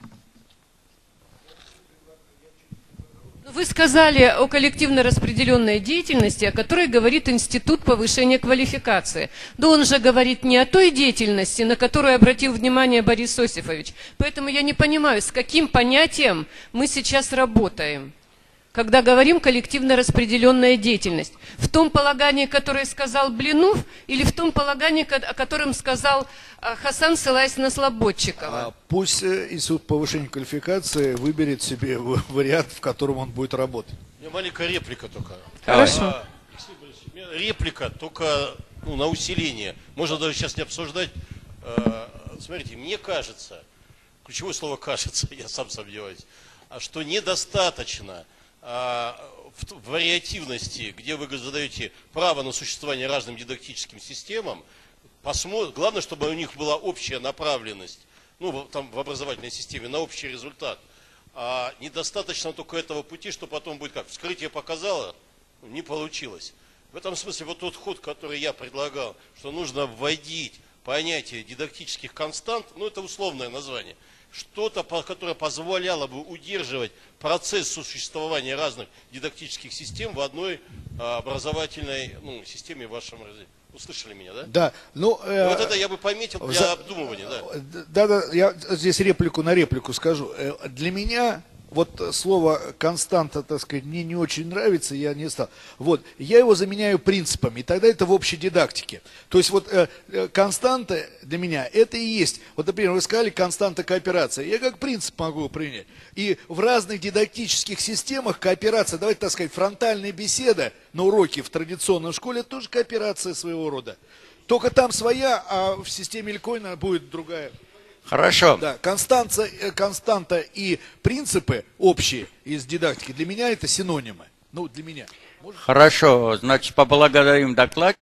Вы сказали о коллективно распределенной деятельности, о которой говорит Институт повышения квалификации. Да он же говорит не о той деятельности, на которую обратил внимание Борис Осифович. Поэтому я не понимаю, с каким понятием мы сейчас работаем, когда говорим коллективно распределенная деятельность. В том полагании, которое сказал Блинов, или в том полагании, о котором сказал Хасан, ссылаясь на Слободчикова? А пусть Институт повышения квалификации выберет себе вариант, в котором он будет работать. У меня маленькая реплика только. Хорошо. А, реплика только ну, на усиление. Можно даже сейчас не обсуждать. А, смотрите, мне кажется, ключевое слово «кажется», я сам сомневаюсь, что недостаточно в вариативности, где вы задаете право на существование разным дидактическим системам, посмотр... главное, чтобы у них была общая направленность, ну, там, в образовательной системе, на общий результат. А недостаточно только этого пути, что потом будет как? Вскрытие показало, не получилось. В этом смысле вот тот ход, который я предлагал, что нужно вводить понятие дидактических констант, ну, это условное название, что-то, которое позволяло бы удерживать процесс существования разных дидактических систем в одной а, образовательной ну, системе в вашем развитии. Услышали меня, да? Да. Ну, э, вот это я бы пометил для за... обдумывания. Да. да, да, я здесь реплику на реплику скажу. Для меня вот слово «константа», так сказать, мне не очень нравится, я не стал. Вот, я его заменяю принципами, и тогда это в общей дидактике. То есть вот э, константа для меня это и есть. Вот, например, вы сказали константа кооперации. Я как принцип могу его принять. И в разных дидактических системах кооперация, давайте так сказать, фронтальная беседа на уроке в традиционной школе, это тоже кооперация своего рода. Только там своя, а в системе Ликойна будет другая. Хорошо. Да, константа, константа и принципы общие из дидактики, для меня это синонимы. Ну, для меня. Хорошо, значит, поблагодарим доклад.